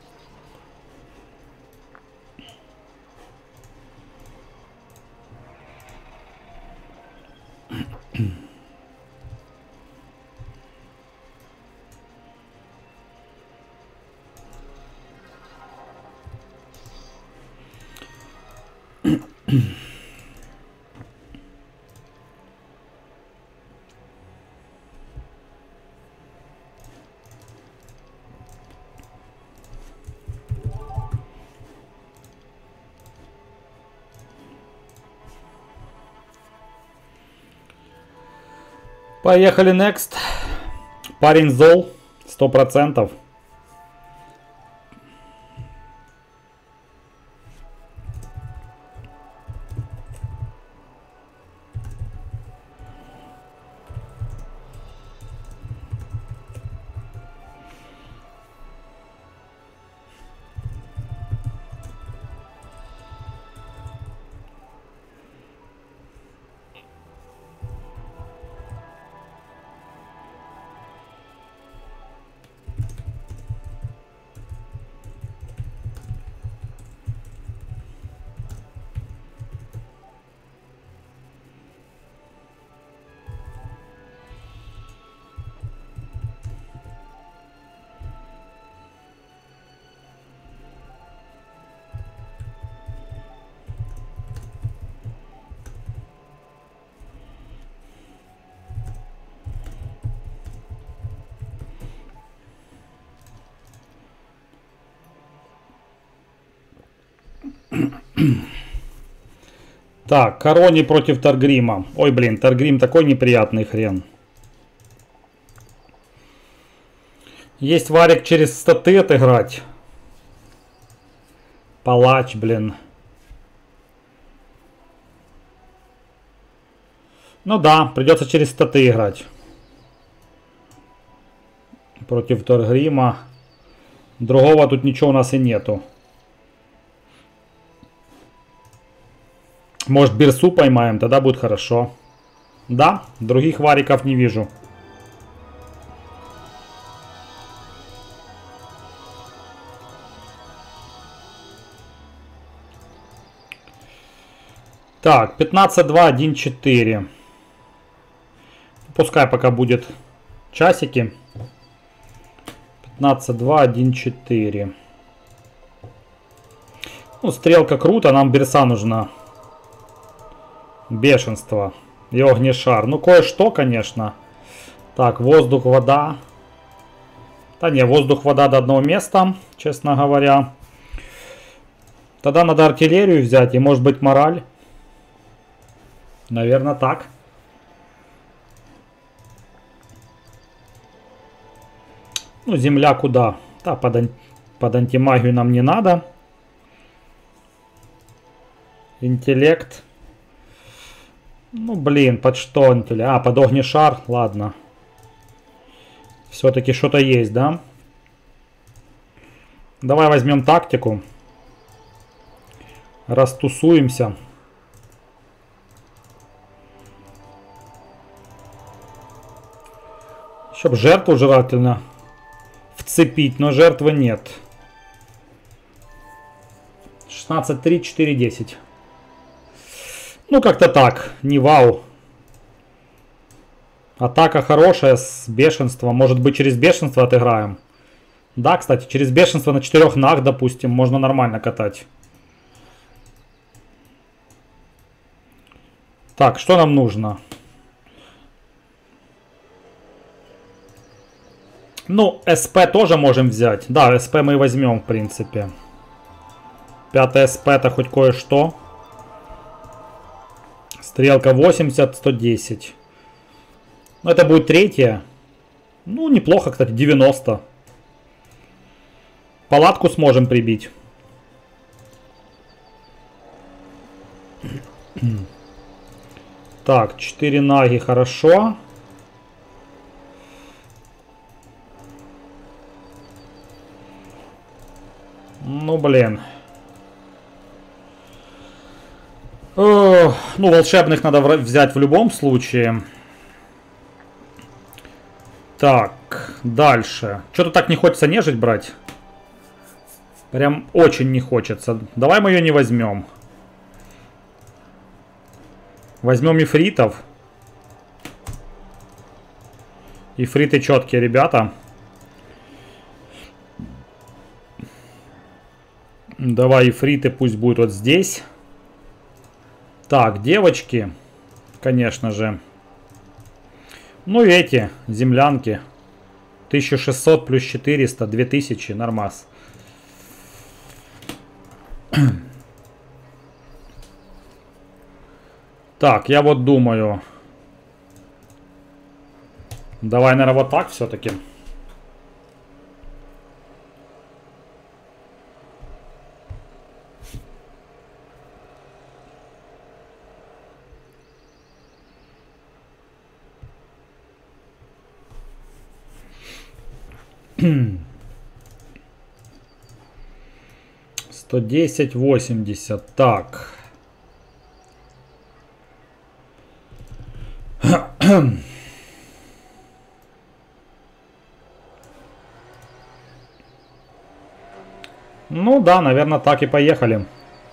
Поехали next. Парень зол. Сто процентов. Так, Корони против Таргрима. Ой, блин, Таргрим такой неприятный хрен. Есть варик через статы отыграть. Палач, блин. Ну да, придется через статы играть. Против Таргрима. Другого тут ничего у нас и нету. Может, Бирсу поймаем, тогда будет хорошо. Да, других вариков не вижу. Так, пятнадцать два один четыре. Пускай пока будет часики. пятнадцать два один четыре. Ну, стрелка круто, нам Бирса нужна. Бешенство. И огнешар. Ну, кое-что, конечно. Так, воздух, вода. Да не, воздух, вода до одного места, честно говоря. Тогда надо артиллерию взять и, может быть, мораль. Наверное, так. Ну, земля куда? Да, под, ан под антимагию нам не надо. Интеллект. Ну, блин, под что интеллект? А, под огнешар, ладно. Все-таки что-то есть, да? Давай возьмем тактику. Растусуемся. Чтоб жертву желательно вцепить, но жертвы нет. шестнадцать три четыре десять. Ну, как-то так. Не вау. Атака хорошая с бешенством. Может быть, через бешенство отыграем. Да, кстати, через бешенство на четырех нах, допустим, можно нормально катать. Так, что нам нужно? Ну, СП тоже можем взять. Да, СП мы возьмем, в принципе. Пятое СП это хоть кое-что. Стрелка восемьдесят, сто десять. Ну, это будет третья. Ну, неплохо, кстати, девяносто. Палатку сможем прибить. Так, четыре наги, хорошо. Ну, блин. О, ну, волшебных надо взять в любом случае. Так, дальше. Что-то так не хочется нежить брать. Прям очень не хочется. Давай мы ее не возьмем. Возьмем ифритов. Ифриты четкие, ребята. Давай ифриты пусть будут вот здесь. Так, девочки. Конечно же. Ну и эти, землянки. тысяча шестьсот плюс четыреста, две тысячи, нормас. Так, я вот думаю. Давай, наверное, вот так все-таки. сто десять, восемьдесят. Так. Ну да, наверное, так и поехали.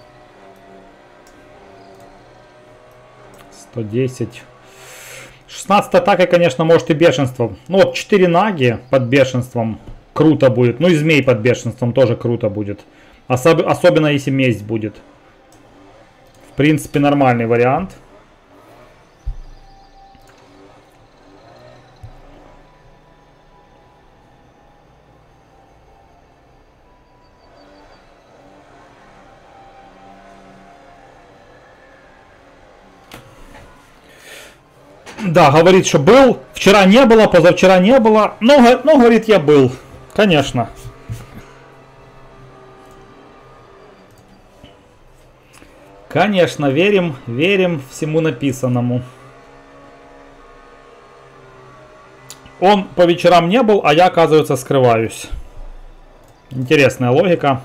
сто десять. шестнадцать атакой, конечно, может и бешенство. Ну вот четыре наги под бешенством круто будет. Ну и змей под бешенством тоже круто будет. Особ... Особенно если месть будет. В принципе, нормальный вариант. Да, говорит, что был. Вчера не было, позавчера не было. Но, но говорит, я был. Конечно. Конечно, верим, верим всему написанному. Он по вечерам не был, а я, оказывается, скрываюсь. Интересная логика.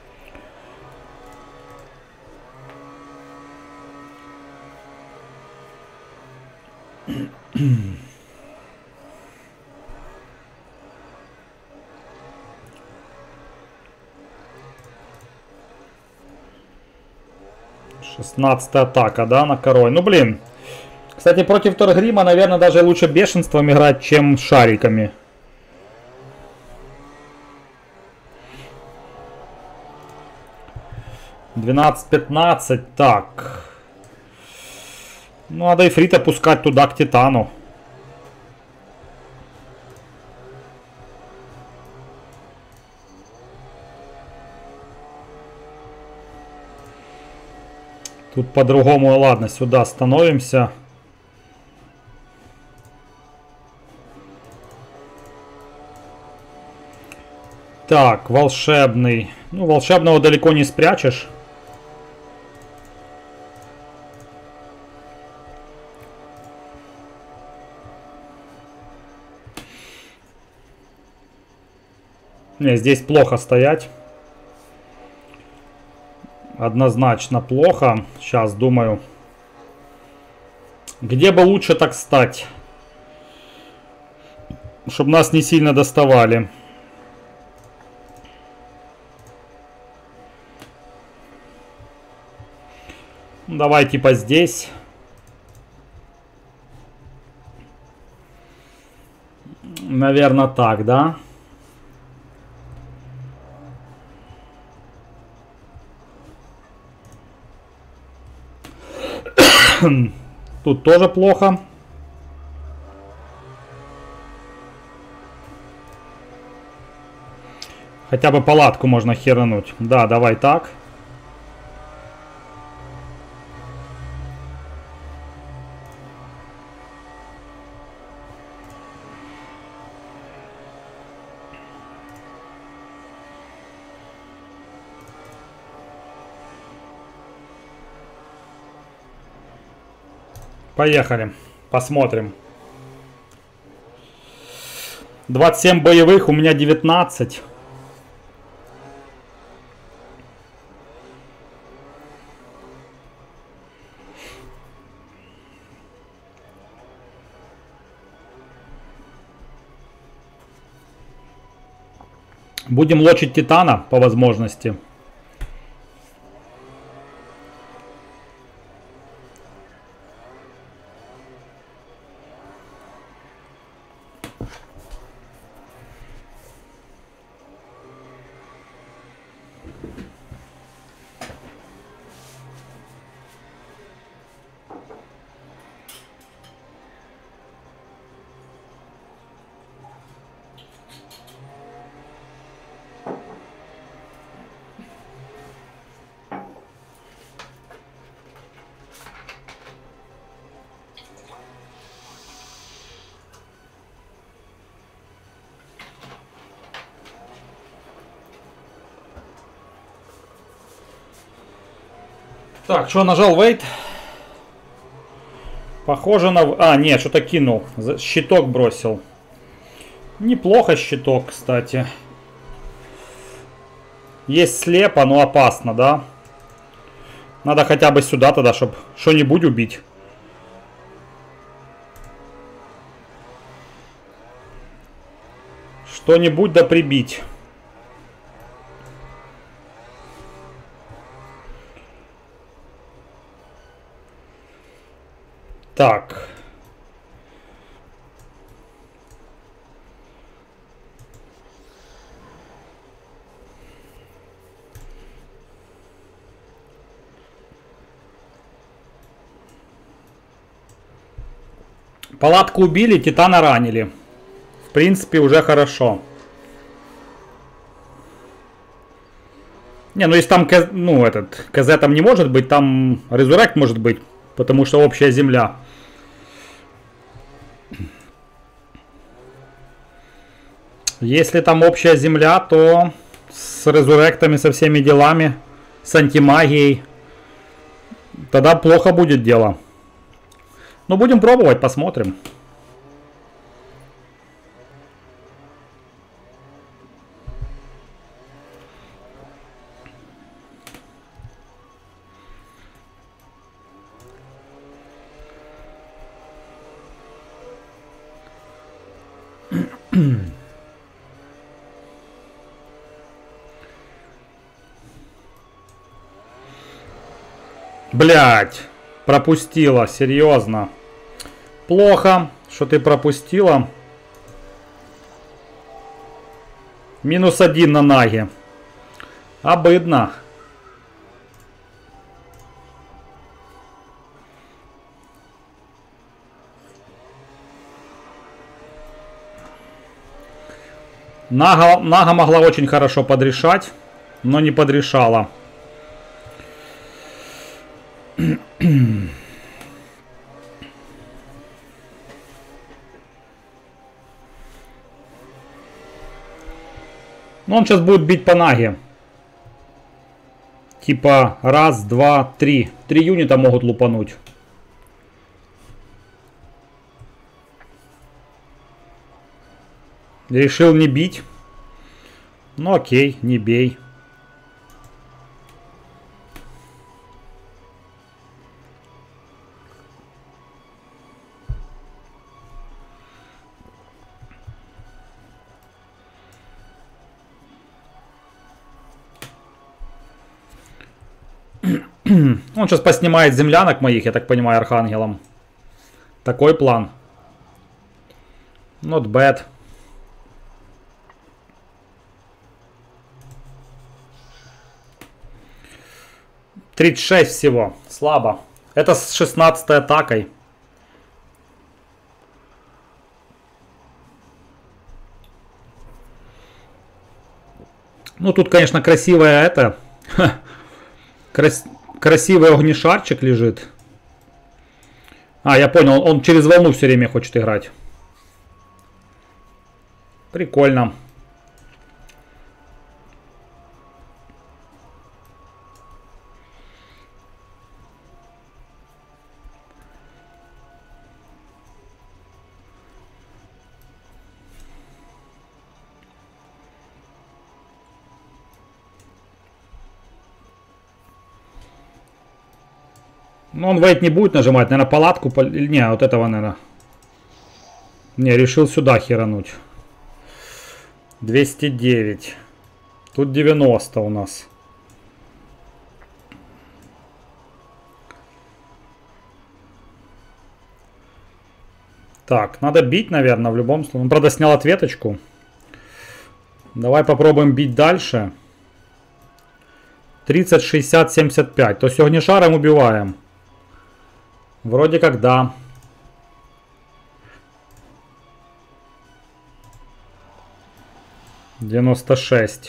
шестнадцатая атака, да, на король. Ну, блин. Кстати, против Торгрима, наверное, даже лучше бешенством играть, чем шариками. двенадцать пятнадцать. Так. Ну, надо ифрита пускать туда, к Титану. Тут по-другому, ладно, сюда становимся. Так, волшебный. Ну, волшебного далеко не спрячешь. Не, здесь плохо стоять. Однозначно плохо. Сейчас думаю. Где бы лучше так стать? Чтобы нас не сильно доставали. Давай типа здесь. Наверное, так, да? Тут тоже плохо. Хотя бы палатку можно херануть. Да, давай так. Поехали. Посмотрим. двадцать семь боевых, у меня девятнадцать. Будем лочить Титана по возможности. Так, что нажал wait? Похоже на... А, нет, что-то кинул. Щиток бросил. Неплохо щиток, кстати. Есть слепо, но опасно, да? Надо хотя бы сюда тогда, чтобы что-нибудь убить. Что-нибудь да прибить. Так. Палатку убили, Титана ранили. В принципе, уже хорошо. Не, ну если там, ну, этот, КЗ там не может быть, там Резурект может быть, потому что общая земля. Если там общая земля, то с резуректами, со всеми делами, с антимагией, тогда плохо будет дело. Но будем пробовать, посмотрим. Блять, пропустила, серьезно. Плохо, что ты пропустила. Минус один на наге. Обидно. Нага, Нага могла очень хорошо подрешать, но не подрешала. Ну, он сейчас будет бить по Наге. Типа раз, два, три. Три юнита могут лупануть. Решил не бить. Ну окей, не бей. Он сейчас поснимает землянок моих, я так понимаю, архангелом. Такой план. Not bad. тридцать шесть всего. Слабо. Это с шестнадцатой атакой. Ну, тут, конечно, красивая это... Крас... Красивый огнешарчик лежит. А, я понял, он через волну все время хочет играть. Прикольно. Ну, он вейт не будет нажимать, наверное, палатку... Не, вот этого, наверное. Не, решил сюда херануть. двести девять. Тут девяносто у нас. Так, надо бить, наверное, в любом случае. Он, правда, снял ответочку. Давай попробуем бить дальше. тридцать, шестьдесят, семьдесят пять. То есть огнешаром убиваем. Вроде как да. девяносто шесть.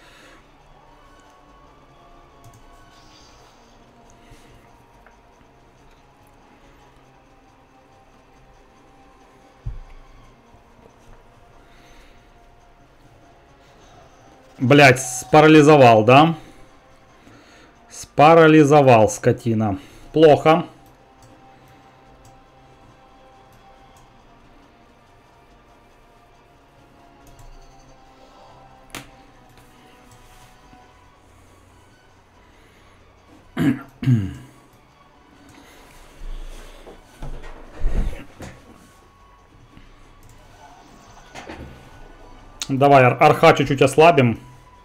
Блять, спарализовал, да? Спарализовал, скотина. Плохо. Давай арха чуть-чуть ослабим.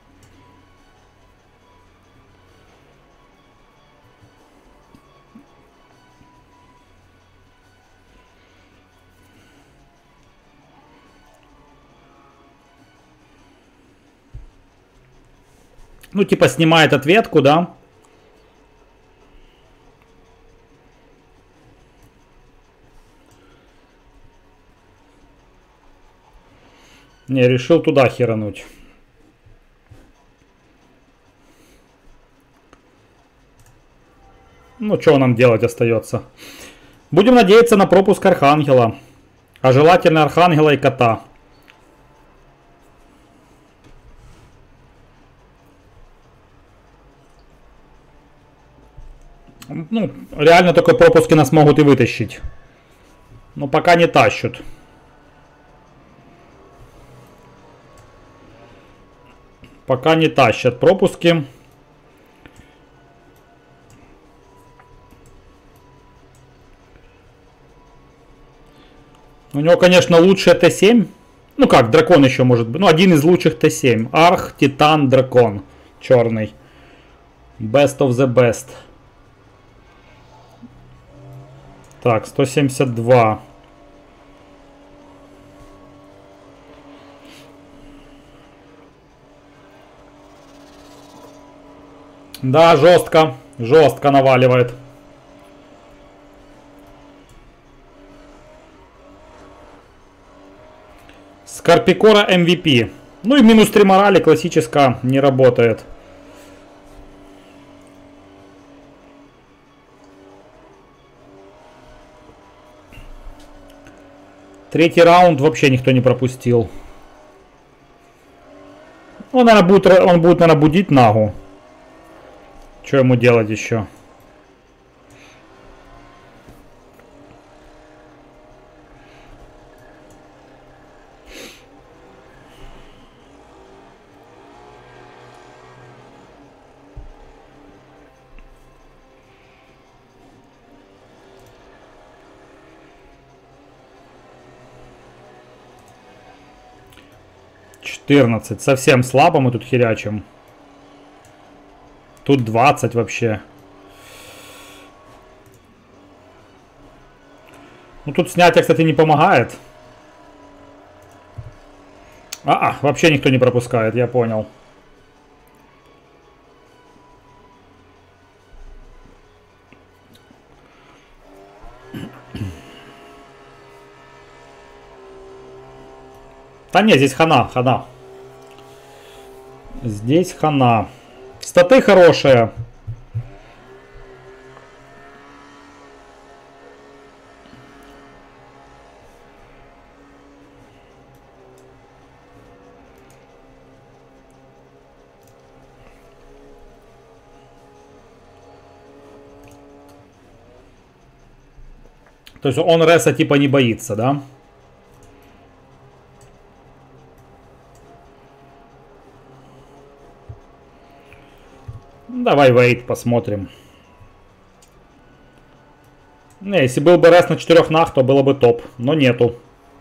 Ну, типа снимает ответку, да? Не, решил туда херануть. Ну, что нам делать остается? Будем надеяться на пропуск Архангела. А желательно Архангела и кота. Ну, реально только пропуски нас могут и вытащить. Но пока не тащат. Пока не тащат пропуски. У него, конечно, лучший Т семь. Ну как, дракон еще может быть. Ну, один из лучших Т семь. Арх, Титан, Дракон. Черный. Best of the best. Так, сто семьдесят два. Да, жестко. Жестко наваливает. Скорпикора эм ви пи. Ну и минус три морали классическая не работает. Третий раунд вообще никто не пропустил. Он, наверное, будет, он будет, наверное, будить Нагу. Что ему делать еще? четырнадцать. Совсем слабо мы тут херячим. Тут двадцать вообще. Ну тут снятие, кстати, не помогает. А, -а вообще никто не пропускает, я понял. Да не, здесь хана, хана. Здесь хана. Статы хорошие. То есть он реса типа не боится, да? Давай вейт посмотрим. Не, если был бы рес на четырех нах, то было бы топ. Но нету.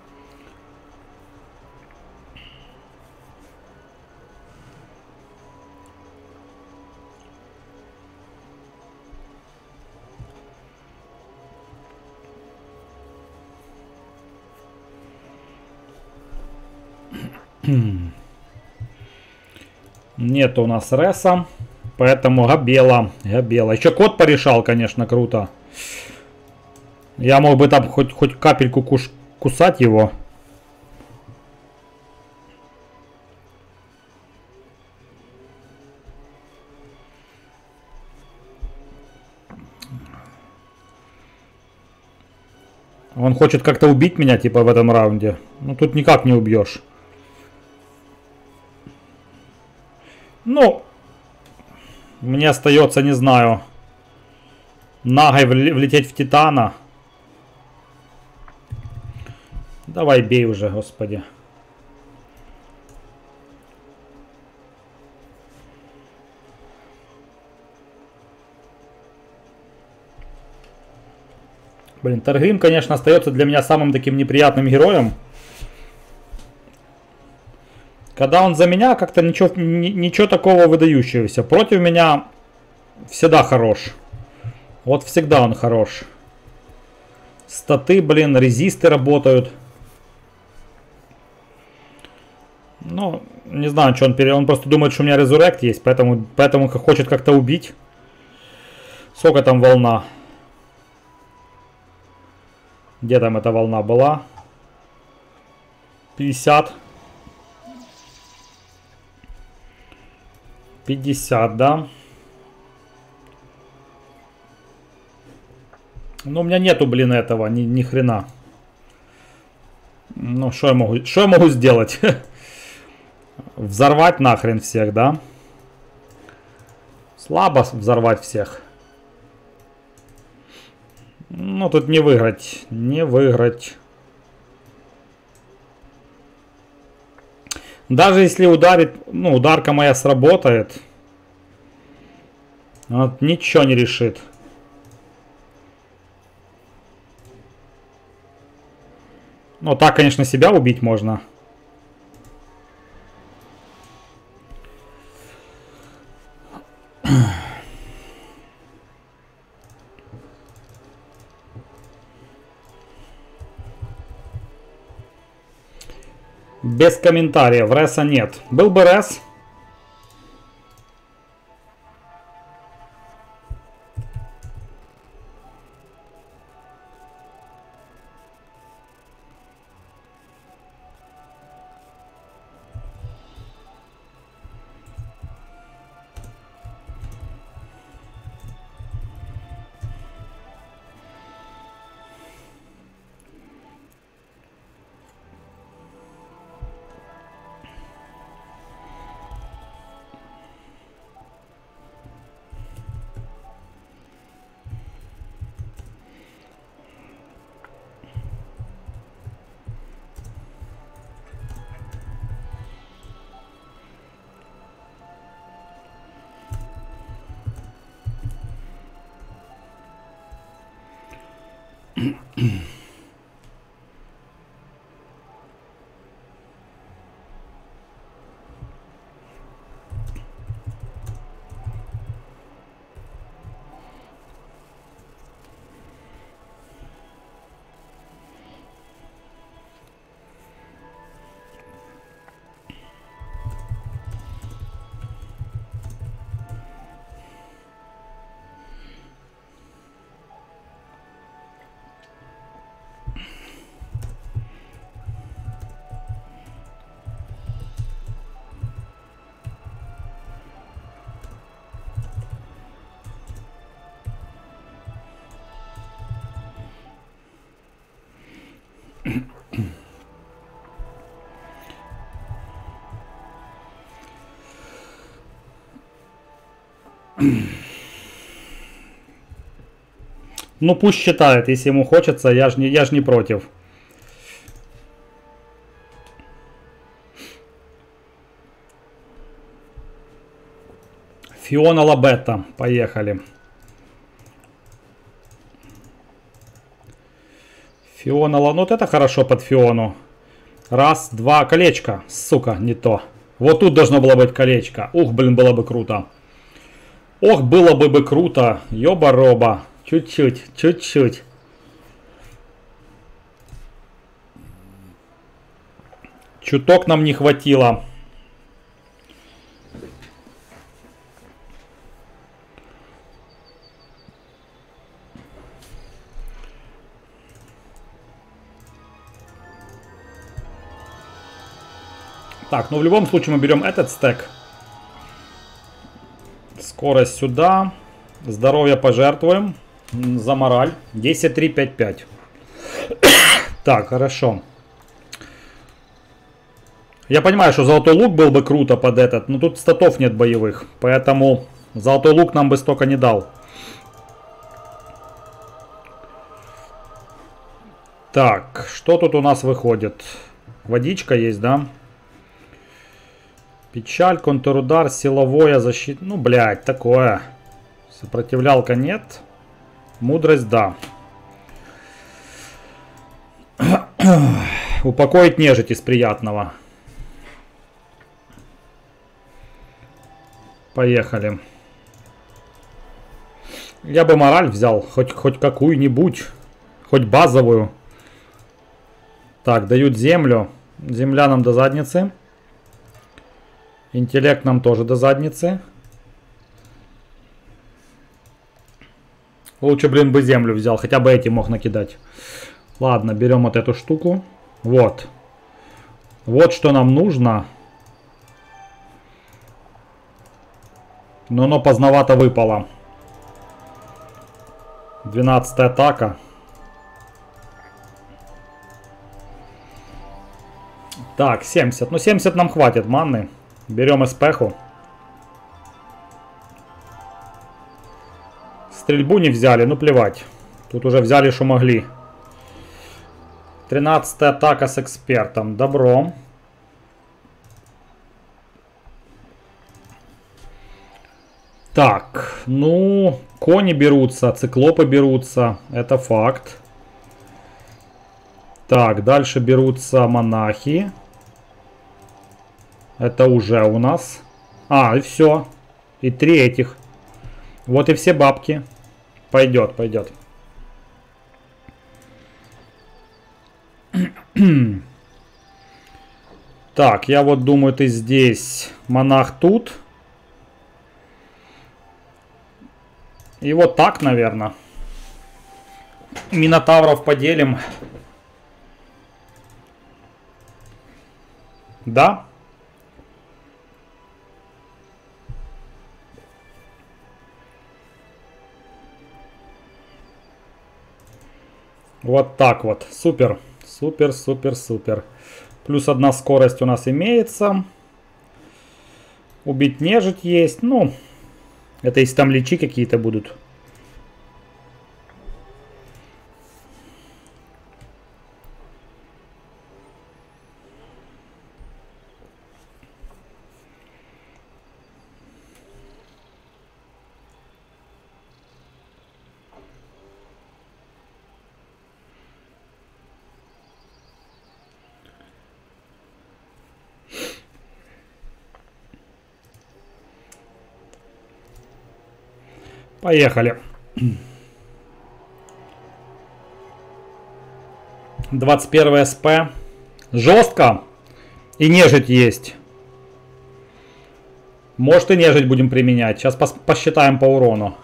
Нет у нас реса. Поэтому габела. Габела. Еще кот порешал, конечно, круто. Я мог бы там хоть, хоть капельку куш, кусать его. Он хочет как-то убить меня, типа, в этом раунде. Ну, тут никак не убьешь. Ну, мне остается, не знаю, нагой влететь в Титана. Давай бей уже, господи. Блин, Таргрим, конечно, остается для меня самым таким неприятным героем. Когда он за меня, как-то ничего, ничего такого выдающегося. Против меня всегда хорош. Вот всегда он хорош. Статы, блин, резисты работают. Ну, не знаю, что он пере... Он просто думает, что у меня резурект есть, поэтому, поэтому хочет как-то убить. Сколько там волна? Где там эта волна была? пятьдесят. пятьдесят, да? Ну, у меня нету, блин, этого, ни, ни хрена. Ну, что я могу, что я могу сделать? Взорвать нахрен всех, да? Слабо взорвать всех. Ну, тут не выиграть. Не выиграть. Даже если ударит, ну, ударка моя сработает, вот, ничего не решит. Ну, так, конечно, себя убить можно. Без комментариев. Реса нет. Был бы рес. Ну пусть считает, если ему хочется, я ж не, я ж не против. Фиона Лабетта, поехали. Фиона Ла... Ну вот это хорошо под Фиону. Раз, два, колечко. Сука, не то. Вот тут должно было быть колечко. Ух, блин, было бы круто. Ох, было бы бы круто. Ёба-роба. Чуть-чуть, чуть-чуть. Чуток нам не хватило. Так, ну в любом случае мы берем этот стек. Скорость сюда. Здоровье пожертвуем. За мораль. десять, три, пять, пять. Так, хорошо. Я понимаю, что золотой лук был бы круто под этот, но тут статов нет боевых. Поэтому золотой лук нам бы столько не дал. Так, что тут у нас выходит? Водичка есть, да? Печаль, контрудар, силовое, защита. Ну, блядь, такое. Сопротивлялка нет. Мудрость, да. Упокоить нежить из приятного. Поехали. Я бы мораль взял. Хоть, хоть какую-нибудь. Хоть базовую. Так, дают землю. Земля нам до задницы. Интеллект нам тоже до задницы. Лучше, блин, бы землю взял. Хотя бы эти мог накидать. Ладно, берем вот эту штуку. Вот. Вот что нам нужно. Но оно поздновато выпало. двенадцатая атака. Так, семьдесят. Ну, семьдесят нам хватит манны. Берем эспеху. Стрельбу не взяли, ну плевать. Тут уже взяли, что могли. тринадцатая атака с экспертом. Добро. Так, ну, кони берутся, циклопы берутся. Это факт. Так, дальше берутся монахи. Это уже у нас. А, и все. И три этих. Вот и все бабки. Пойдет, пойдет. Так, я вот думаю, ты здесь. Монах тут. И вот так, наверное. Минотавров поделим. Да? Вот так вот. Супер. Супер, супер, супер. Плюс одна скорость у нас имеется. Убить нежить есть. Ну, это если там личи какие-то будут. Поехали. двадцать один СП. Жестко. И нежить есть. Может, и нежить будем применять. Сейчас пос посчитаем по урону.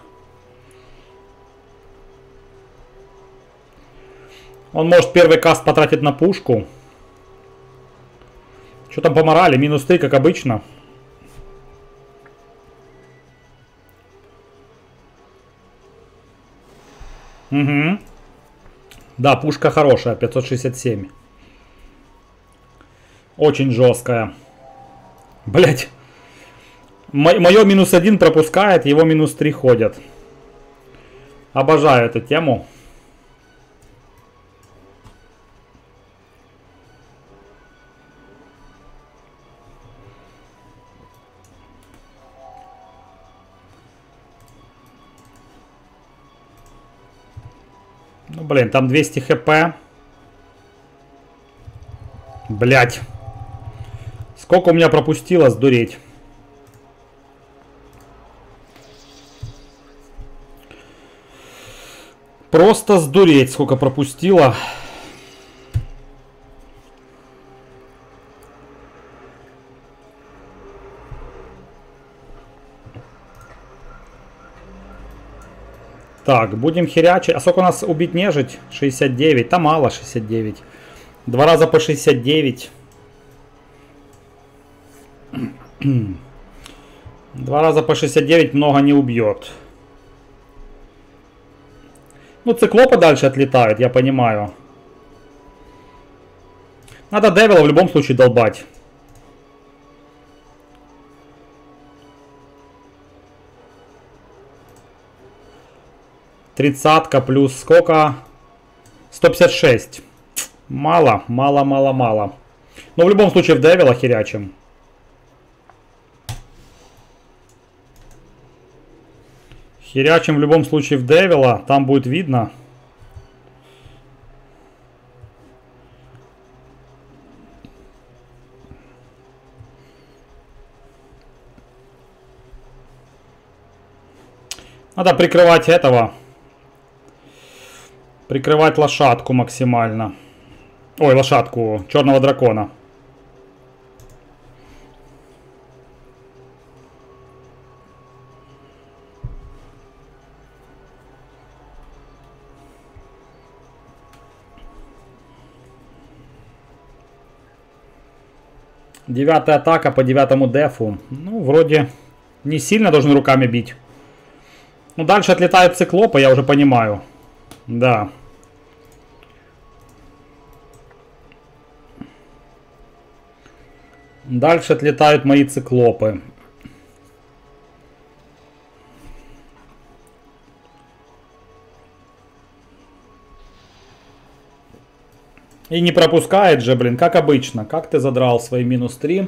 Он может первый каст потратить на пушку. Что там по морали? Минус три, как обычно. Угу. Да, пушка хорошая, пятьсот шестьдесят семь. Очень жесткая. Блять. Мое минус один пропускает, его минус три ходят. Обожаю эту тему. Ну, блин, там двести хп. Блять. Сколько у меня пропустило, сдуреть. Просто сдуреть, сколько пропустила. Так, будем херячить. А сколько у нас убить нежить? шестьдесят девять. Там мало шестьдесят девять. Два раза по шестьдесят девять. Два раза по шестьдесят девять много не убьет. Ну, циклопы дальше отлетают, я понимаю. Надо девила в любом случае долбать. Тридцатка плюс сколько? сто пятьдесят шесть. Мало, мало, мало, мало. Но в любом случае в девила херячим. Херячим в любом случае в девила. Там будет видно. Надо прикрывать этого. Прикрывать лошадку максимально. Ой, лошадку черного дракона. Девятая атака по девятому дефу. Ну, вроде не сильно должны руками бить. Ну, дальше отлетают циклопы, я уже понимаю. Да. Дальше отлетают мои циклопы. И не пропускает же, блин, как обычно. Как ты задрал свои минус три?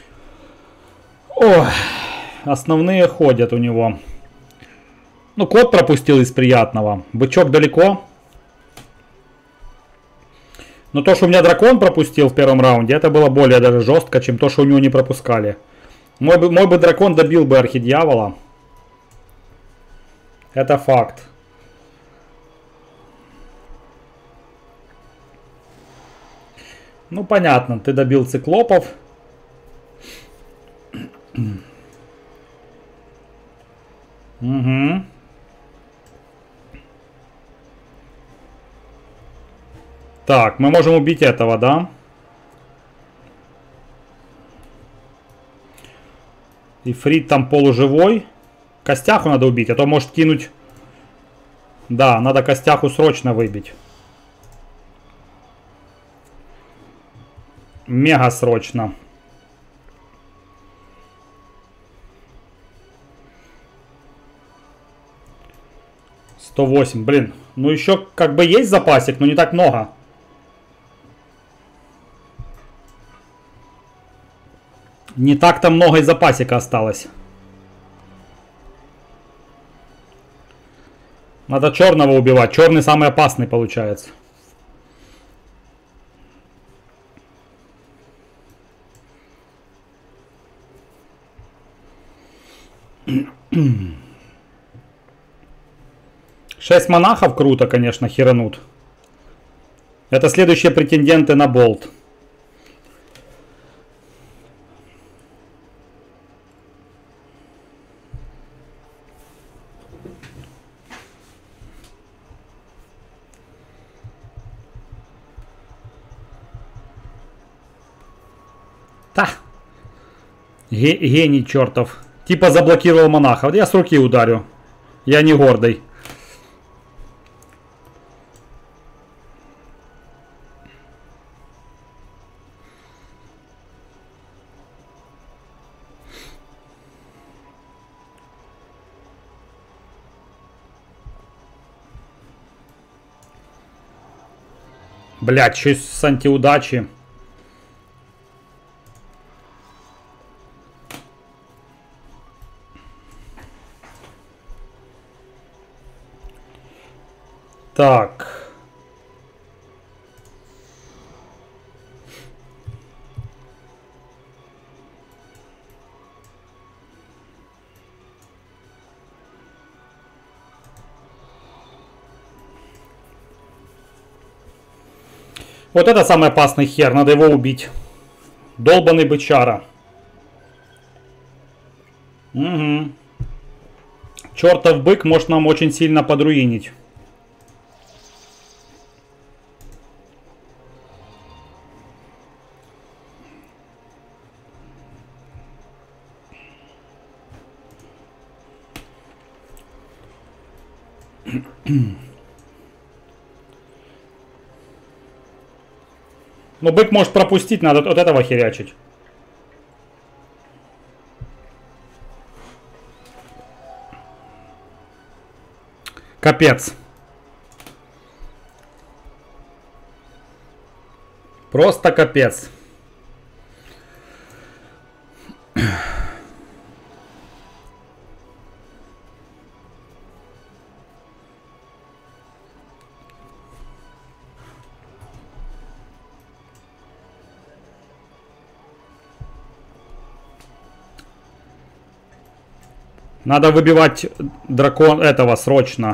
Ой, основные ходят у него. Ну, кот пропустил из приятного. Бычок далеко. Но то, что у меня дракон пропустил в первом раунде, это было более даже жестко, чем то, что у него не пропускали. Мой бы, мой бы дракон добил бы архидьявола. Это факт. Ну, понятно, ты добил циклопов. Угу. Так, мы можем убить этого, да? Ифрит там полуживой. Костяху надо убить, а то может кинуть... Да, надо костяху срочно выбить. Мега срочно. сто восемь, блин. Ну еще как бы есть запасик, но не так много. Не так-то много и запасика осталось. Надо черного убивать. Черный самый опасный получается. Шесть монахов круто, конечно, херанут. Это следующие претенденты на болт. Та. Гений чертов. Типа заблокировал монаха. Вот я с руки ударю. Я не гордый. Блядь, что с антиудачи. Так. Вот это самый опасный хер, надо его убить. Долбаный бычара. Угу. Чертов бык может нам очень сильно подруинить. Ну, бык может пропустить, надо от этого херячить. Капец. Просто капец. Надо выбивать дракон этого срочно.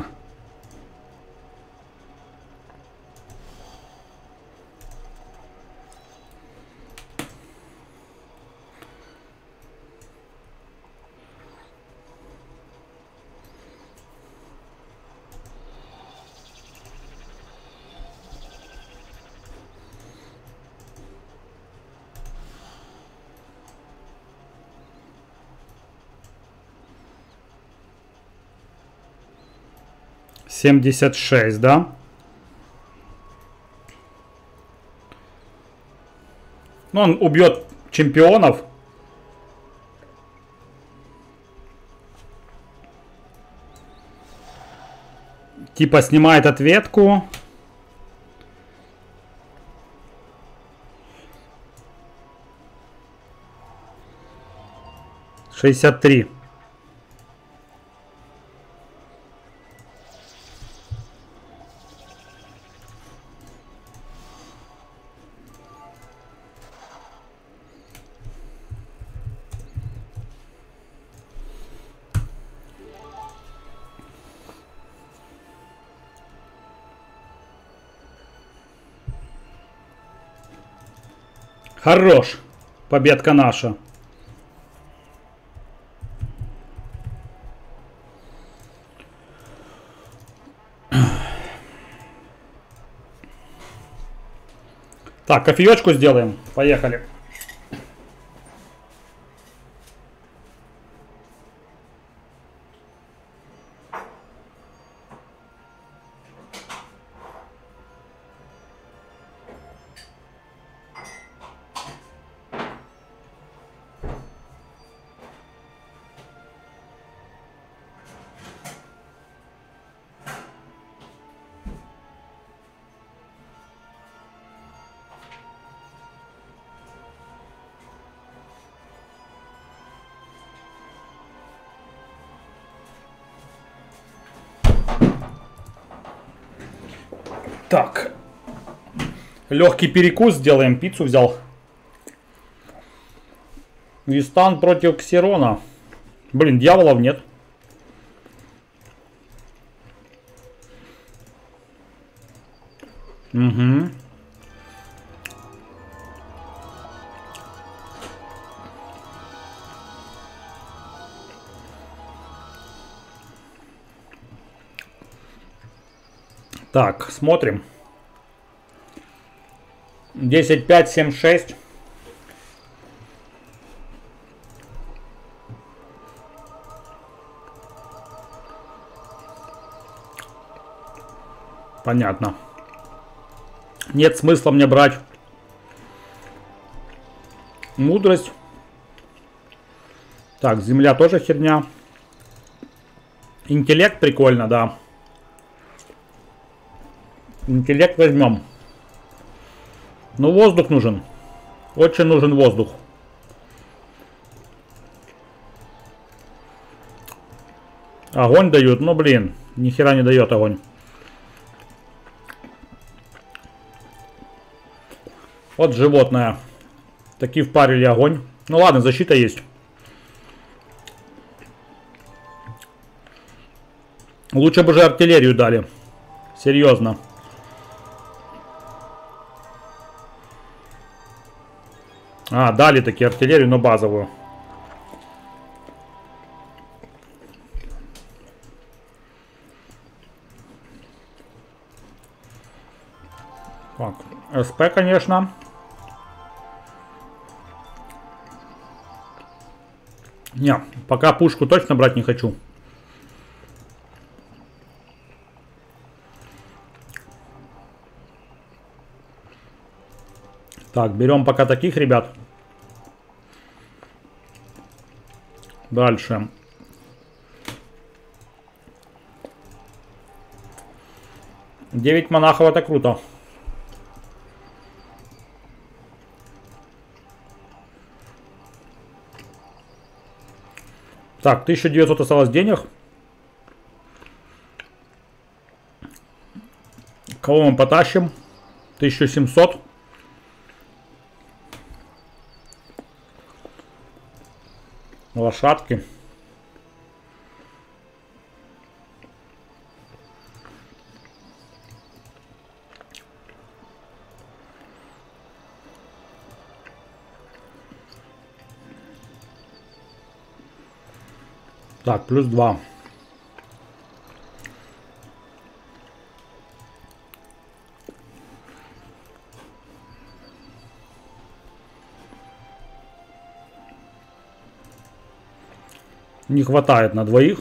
семьдесят шесть, да? Ну, он убьет чемпионов. Типа снимает ответку. шестьдесят три. Хорош. Победка наша. Так, кофеечку сделаем. Поехали. Так. Легкий перекус сделаем. Пиццу взял. Вистан против Ксерона. Блин, дьяволов нет. Угу. Так, смотрим. десять пять семь шесть. Понятно. Нет смысла мне брать мудрость. Так, земля тоже херня. Интеллект прикольно, да. Интеллект возьмем. Ну, воздух нужен. Очень нужен воздух. Огонь дают, но, блин, ни хера не дает огонь. Вот животное. Такие впарили огонь. Ну ладно, защита есть. Лучше бы же артиллерию дали. Серьезно. А, дали таки артиллерию, но базовую. Так, СП, конечно. Не, пока пушку точно брать не хочу. Так, берем пока таких ребят. Дальше. девять монахов, это круто. Так, тысяча девятьсот осталось денег. Кого мы потащим? тысяча семьсот. Лошадки. Так, плюс два. Не хватает на двоих.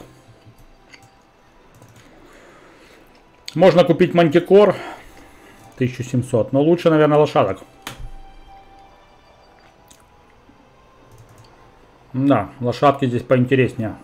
Можно купить мантикор. тысяча семьсот. Но лучше, наверное, лошадок. Да, лошадки здесь поинтереснее.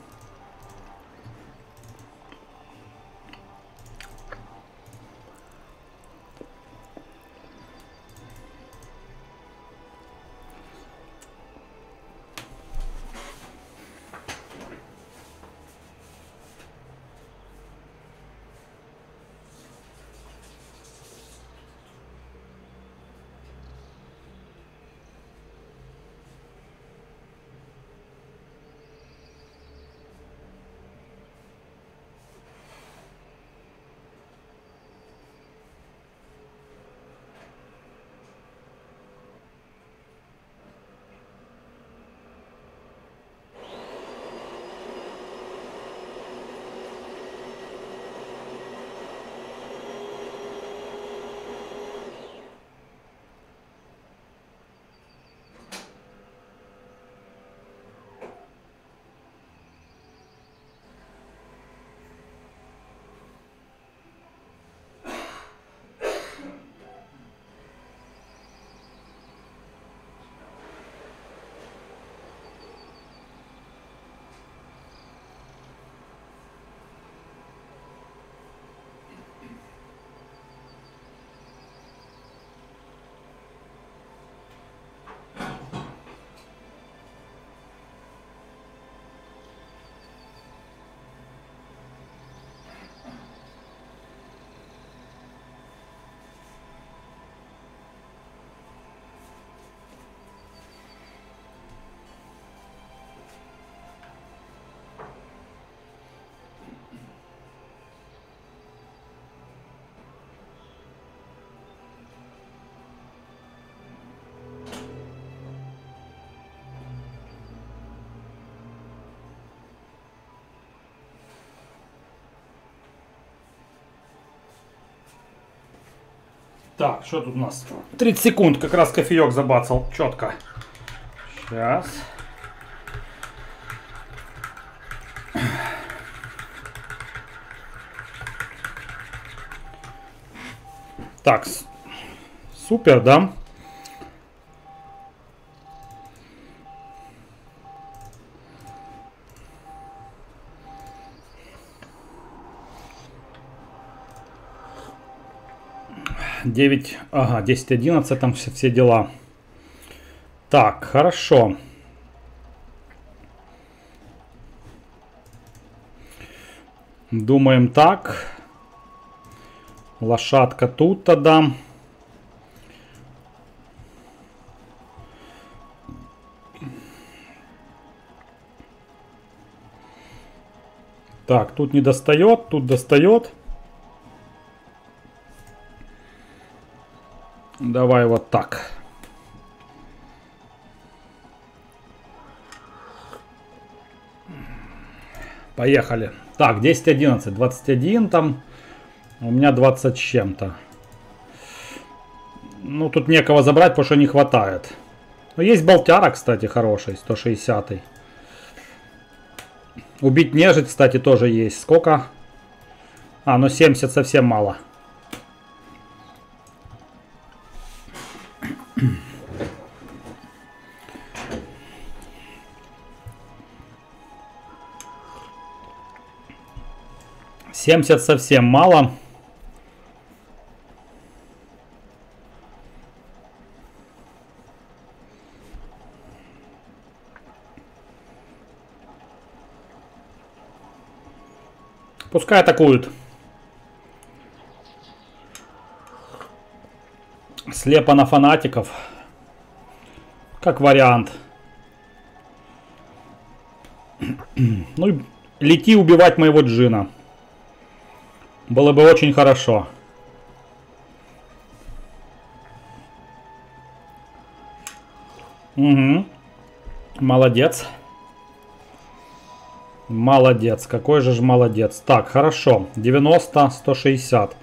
Так, что тут у нас? тридцать секунд, как раз кофеек забацал. Четко. Сейчас. Так, супер, да? девять, ага, десять одиннадцать, там все, все дела. Так, хорошо. Думаем так. Лошадка тут тогда. Так, тут не достает, тут достает. Давай вот так. Поехали. Так, десять одиннадцать, двадцать один там. У меня двадцать с чем-то. Ну, тут некого забрать, потому что не хватает. Но есть болтяра, кстати, хороший, сто шестьдесят. Убить нежить, кстати, тоже есть. Сколько? А, ну семьдесят совсем мало. семьдесят совсем мало. Пускай атакуют. Слепо на фанатиков. Как вариант. Ну и лети убивать моего джина. Было бы очень хорошо. Угу. Молодец. Молодец. Какой же ж молодец. Так, хорошо. девяносто, сто шестьдесят.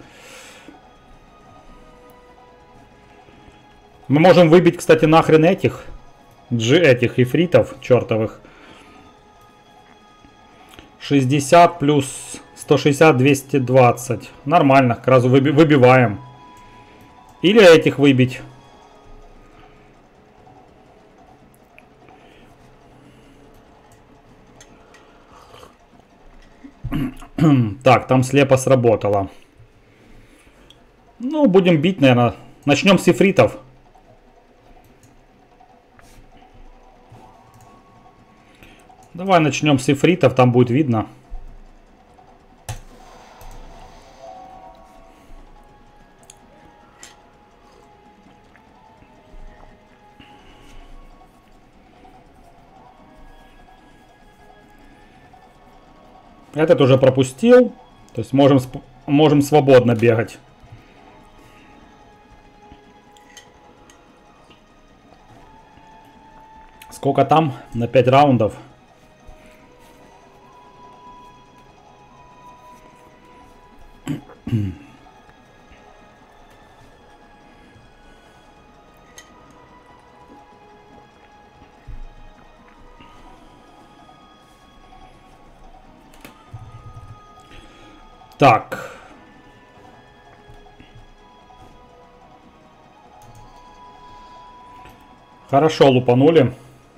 Мы можем выбить, кстати, нахрен этих. Джи этих ифритов чертовых. шестьдесят плюс сто шестьдесят, двести двадцать. Нормально. Как раз выби выбиваем. Или этих выбить. Так, там слепо сработало. Ну, будем бить, наверное. Начнем с ифритов. Давай начнем с ифритов, там будет видно. Этот уже пропустил. То есть можем, можем свободно бегать. Сколько там? На пять раундов. Так. Хорошо лупанули.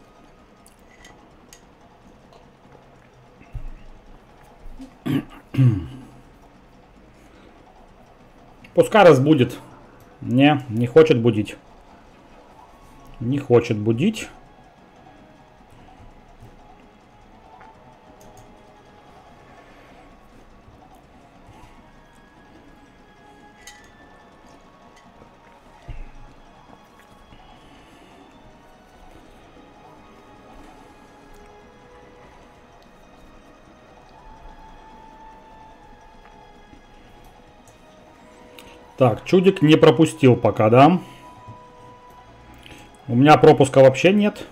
Пускай разбудит. Не, не хочет будить. Не хочет будить. Так, чудик не пропустил пока, да? У меня пропуска вообще нет.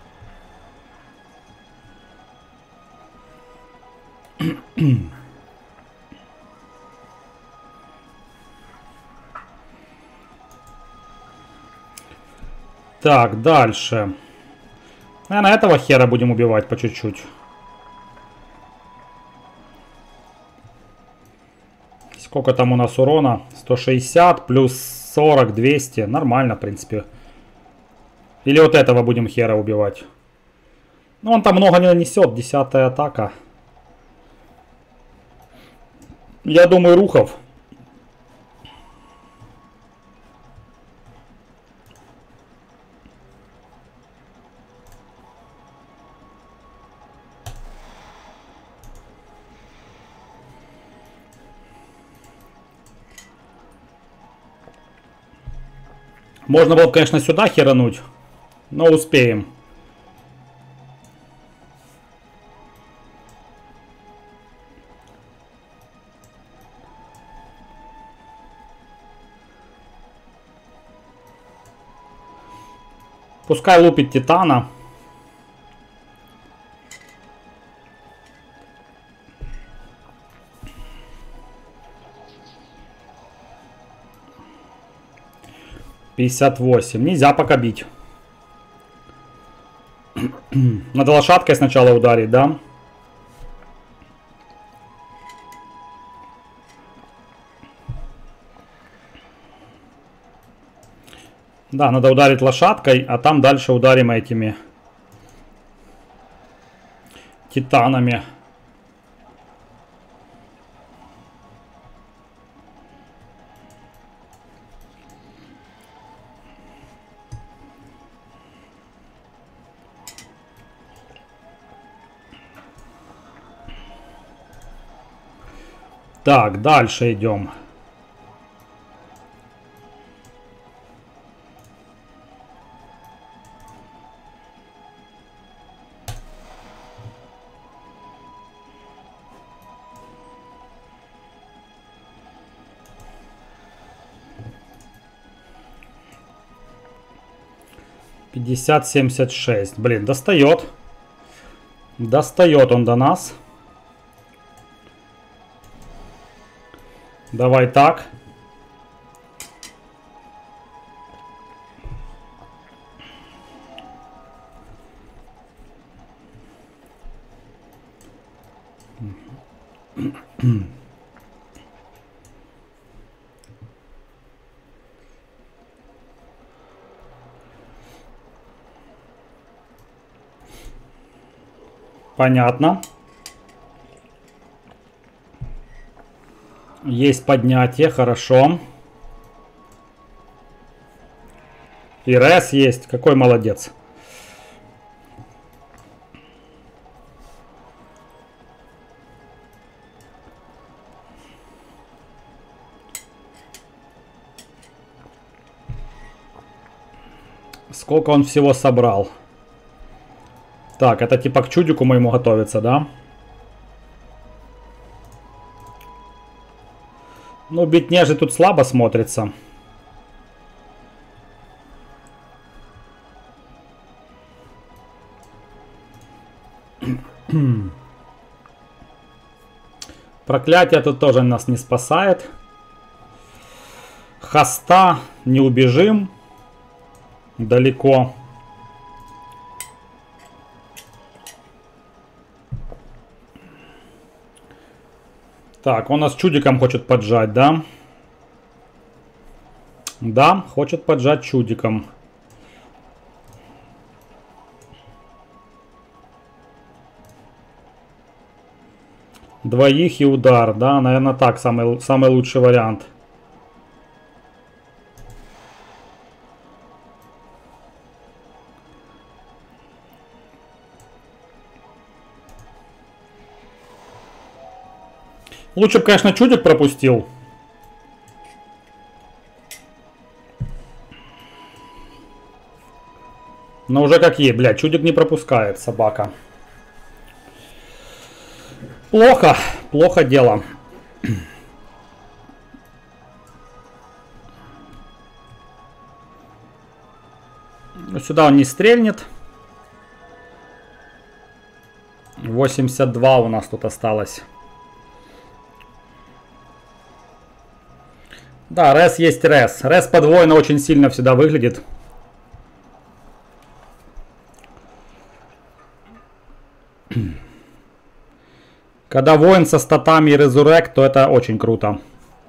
Так, дальше. Наверное, этого хера будем убивать по чуть-чуть. Сколько там у нас урона? сто шестьдесят плюс сорок, двести. Нормально, в принципе. Или вот этого будем хера убивать. Ну, он там много не нанесет. Десятая атака. Я думаю, Рухов. Можно было бы, конечно, сюда херануть, но успеем. Пускай лупит Титана. пятьдесят восемь. Нельзя пока бить. Надо лошадкой сначала ударить, да? Да, надо ударить лошадкой, а там дальше ударим этими титанами. Так, дальше идем. пятьдесят семьдесят шесть. Блин, достает. Достает он до нас. Давай так. Понятно. Есть поднятие, хорошо. И РС есть. Какой молодец. Сколько он всего собрал? Так, это типа к чудику моему готовится, да? Ну, бить нежи тут слабо смотрится. Проклятие тут тоже нас не спасает. Хоста не убежим. Далеко. Так, он нас чудиком хочет поджать, да? Да, хочет поджать чудиком. Двоих и удар, да? Наверное, так самый, самый лучший вариант. Лучше бы, конечно, чудик пропустил. Но уже как есть, блядь, чудик не пропускает, собака. Плохо, плохо дело. Сюда он не стрельнет. восемьдесят два у нас тут осталось. Да, рес есть рес. Рес подвойно очень сильно всегда выглядит. Когда воин со статами и резурект, то это очень круто.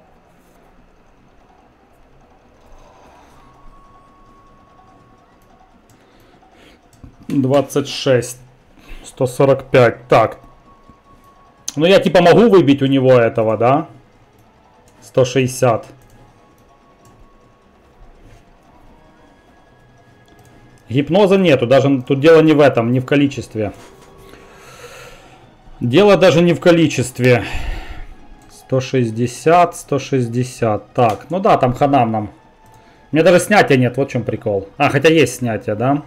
двадцать шесть. сто сорок пять. Так. Ну я типа могу выбить у него этого, да? сто шестьдесят. Гипноза нету, даже тут дело не в этом, не в количестве. Дело даже не в количестве. сто шестьдесят, сто шестьдесят. Так, ну да, там хана нам. мне даже снятия нет, вот в чем прикол. А, хотя есть снятие, да?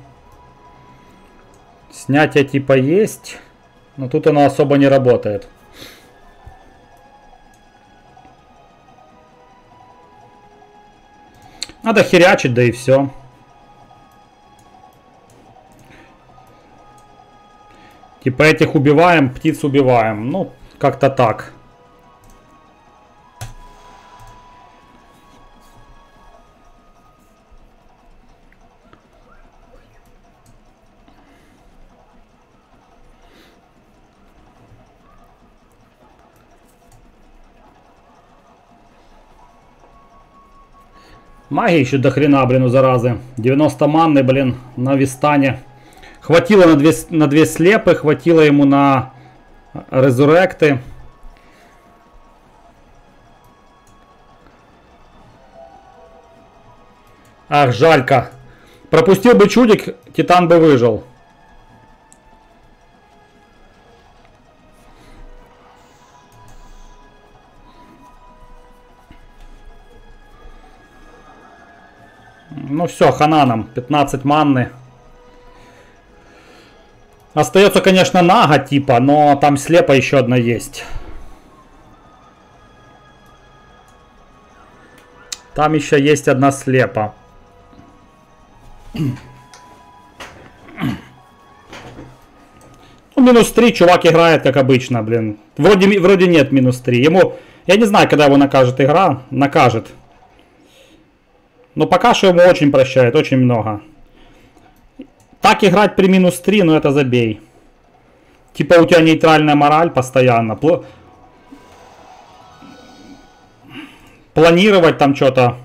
Снятие типа есть, но тут оно особо не работает. Надо херячить, да и все. Типа этих убиваем, птиц убиваем. Ну, как-то так. Магии еще до хрена, блин, у заразы. девяносто манны, блин, на Вистане. Хватило на две, на две слепы, хватило ему на резуректы. Ах, жалько. Пропустил бы чудик, Титан бы выжил. Ну все, хана нам. пятнадцать манны. Остается, конечно, Нага типа, но там слепа еще одна есть. Там еще есть одна слепа. Ну, минус три, чувак играет, как обычно, блин. Вроде, вроде нет минус три. Ему, я не знаю, когда его накажет игра. Накажет. Но пока что ему очень прощает, очень много. Так играть при минус три, ну это забей. Типа у тебя нейтральная мораль постоянно. Пл... Планировать там что-то.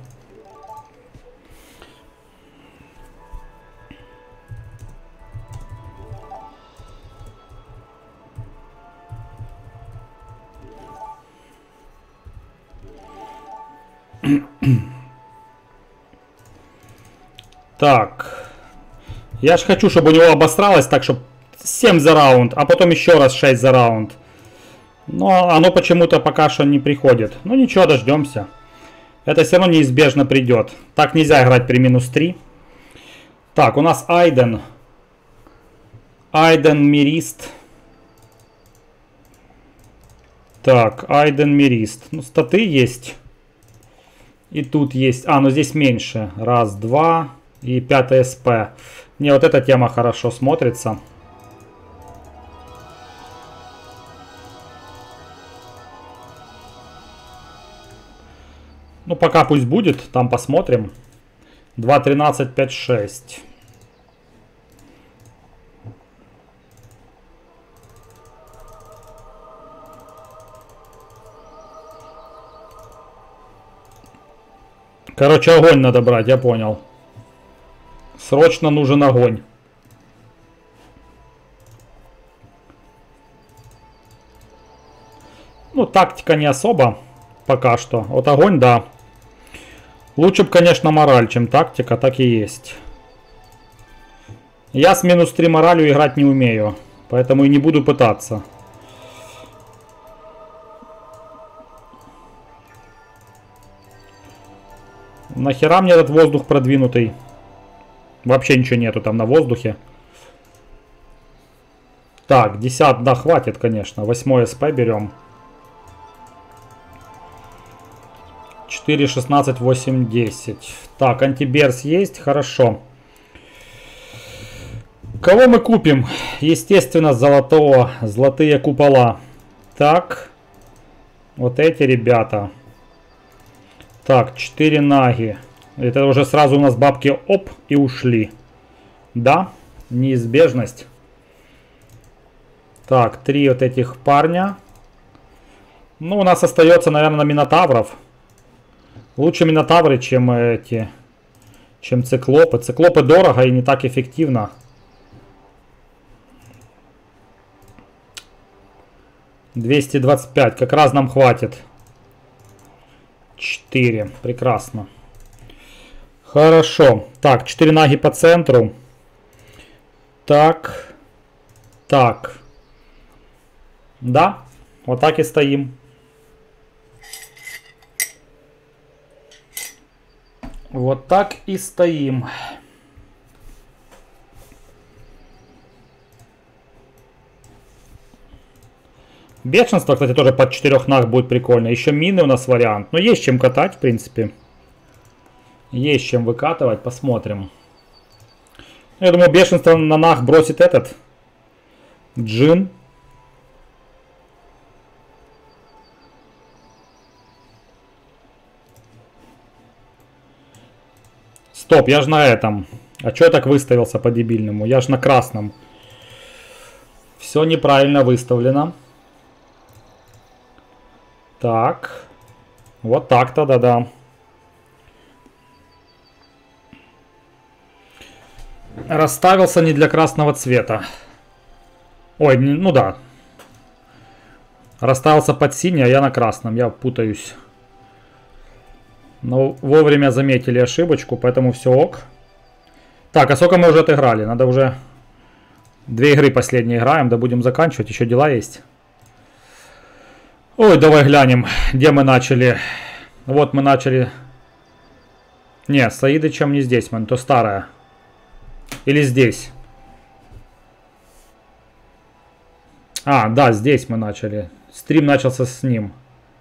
Так. Я ж хочу, чтобы у него обосралось так, чтобы семь за раунд, а потом еще раз шесть за раунд. Но оно почему-то пока что не приходит. Ну ничего, дождемся. Это все равно неизбежно придет. Так нельзя играть при минус три. Так, у нас Айден. Айден Мирист. Так, Айден Мирист. Ну, статы есть. И тут есть. А, ну здесь меньше. Раз, два. И пятый СП. Не, вот эта тема хорошо смотрится. Ну, пока пусть будет. Там посмотрим. два, тринадцать, пять, шесть. Короче, огонь надо брать, я понял. Срочно нужен огонь. Ну, тактика не особо пока что. Вот огонь, да. Лучше бы, конечно, мораль, чем тактика, так и есть. Я с минус три моралью играть не умею, поэтому и не буду пытаться. Нахера мне этот воздух продвинутый? Вообще ничего нету там на воздухе. Так, десять, да, хватит, конечно. восемь СП берем. четыре, шестнадцать, восемь, десять. Так, антиберс есть, хорошо. Кого мы купим? Естественно, золотого, золотые купола. Так, вот эти ребята. Так, четыре наги. Это уже сразу у нас бабки оп и ушли. Да, неизбежность. Так, три вот этих парня. Ну, у нас остается, наверное, минотавров. Лучше минотавры, чем эти, чем циклопы. Циклопы дорого и не так эффективно. двести двадцать пять, как раз нам хватит. четыре, прекрасно. Хорошо. Так, четыре наги по центру. Так. Так. Да, вот так и стоим. Вот так и стоим. Бешенство, кстати, тоже под четырех наг будет прикольно. Еще мины у нас вариант. Но есть чем катать, в принципе. Есть чем выкатывать. Посмотрим. Я думаю, бешенство на наг бросит этот. Джин. Стоп, я же на этом. А чё я так выставился по-дебильному? Я же на красном. Все неправильно выставлено. Так. Вот так-то, да-да. Расставился не для красного цвета. Ой, ну да. Расставился под синий, а я на красном. Я путаюсь. Но вовремя заметили ошибочку, поэтому все ок. Так, а сколько мы уже отыграли? Надо уже... Две игры последние играем, да будем заканчивать. Еще дела есть. Ой, давай глянем, где мы начали. Вот мы начали... Не, с Аидычем не здесь, man, то старая. Или здесь. А, да, здесь мы начали. Стрим начался с ним.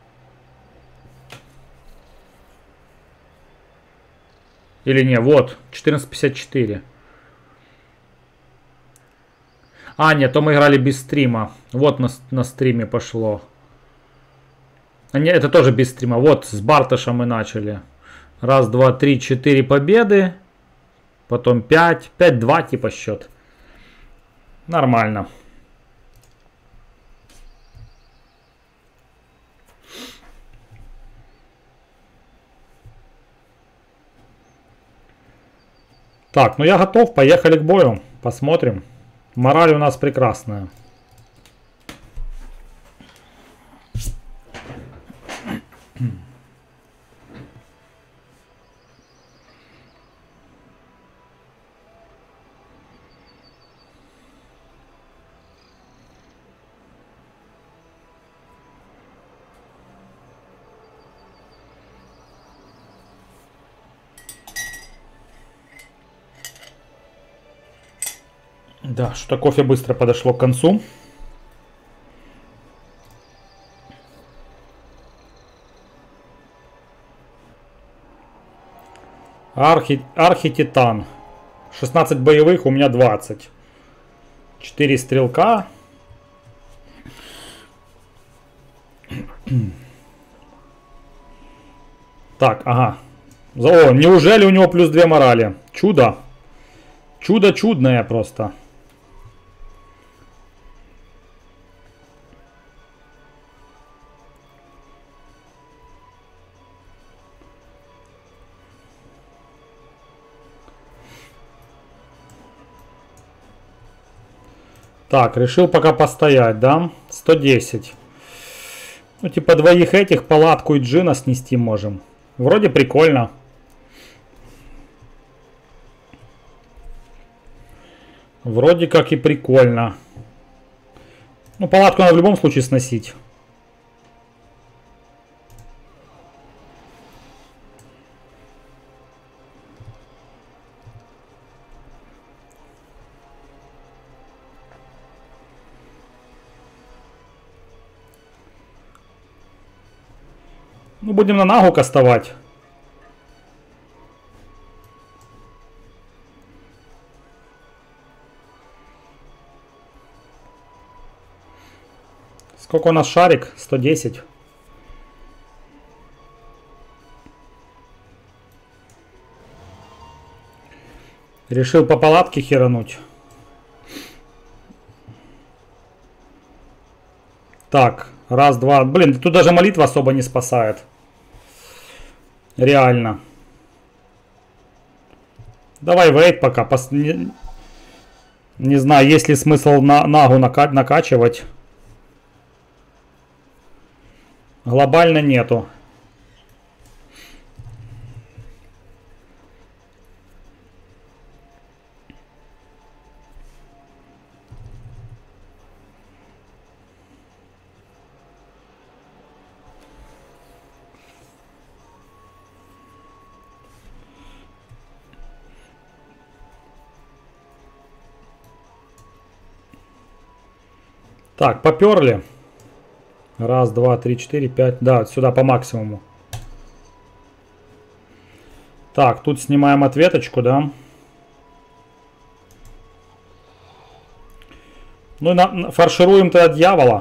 Или не, вот, четырнадцать пятьдесят четыре. А, нет, то мы играли без стрима. Вот на, на стриме пошло. А нет, это тоже без стрима. Вот, с Бартышем мы начали. Раз, два, три, четыре победы. Потом пять. пять-два типа счет. Нормально. Так, ну я готов. Поехали к бою. Посмотрим. Мораль у нас прекрасная. Да, что-то кофе быстро подошло к концу. Архи... Архититан. шестнадцать боевых, у меня двадцать. четыре стрелка. Так, ага. О, неужели у него плюс две морали? Чудо. Чудо чудное просто. Так, решил пока постоять, да? сто десять. Ну, типа двоих этих, палатку и джина снести можем. Вроде прикольно. Вроде как и прикольно. Ну, палатку надо в любом случае сносить. Ну, будем на нагу кастовать. Сколько у нас шарик? сто десять. Решил по палатке херануть. Так, раз, два. Блин, тут даже молитва особо не спасает. Реально. Давай вейт пока. Пос... Не... не знаю, есть ли смысл на нагу нака... накачивать. Глобально нету. Так, поперли. Раз, два, три, четыре, пять. Да, сюда по максимуму. Так, тут снимаем ответочку, да. Ну и на, фаршируем тогда дьявола.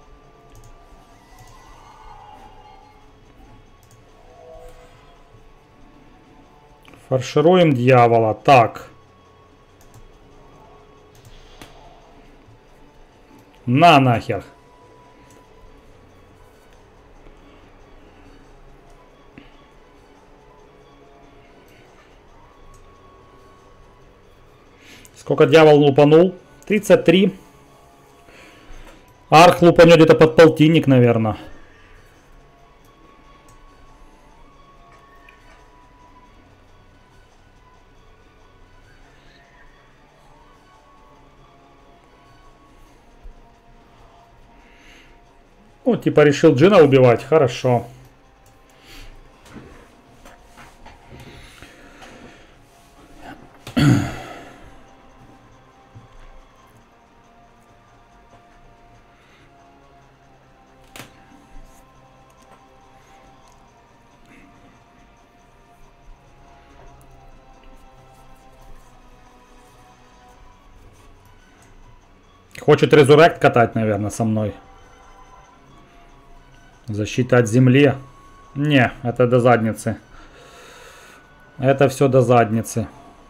Фаршируем дьявола. Так. На нахер. Сколько дьявол лупанул? тридцать три. Арх лупанет где-то под полтинник, наверное. Ну, типа решил джина убивать. Хорошо. Хочет резурект катать, наверное, со мной. Защита от земли. Не, это до задницы. Это все до задницы.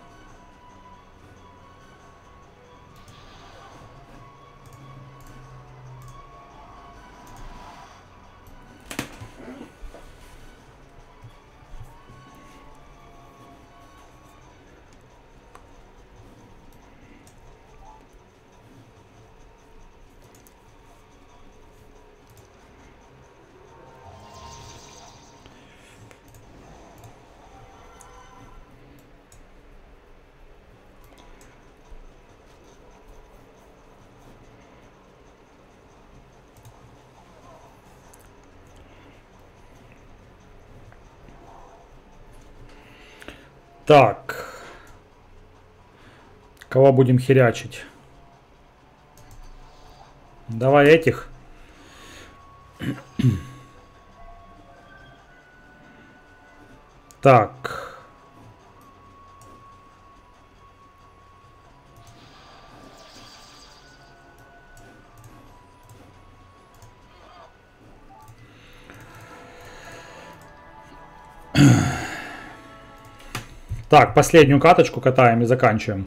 Так. Кого будем херячить? Давай этих. Так. Так, последнюю каточку катаем и заканчиваем.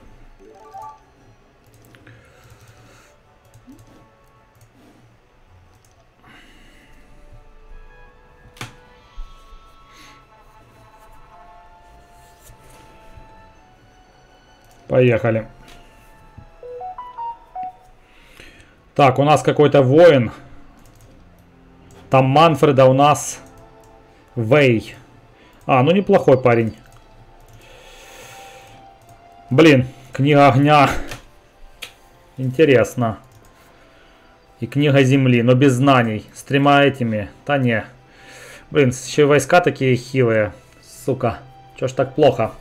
Поехали. Так, у нас какой-то воин. Там Манфреда, у нас Вей. А, ну неплохой парень. Блин, книга огня. Интересно. И книга земли, но без знаний. С тремя этими. Да не. Блин, еще войска такие хилые. Сука. Чё ж так плохо?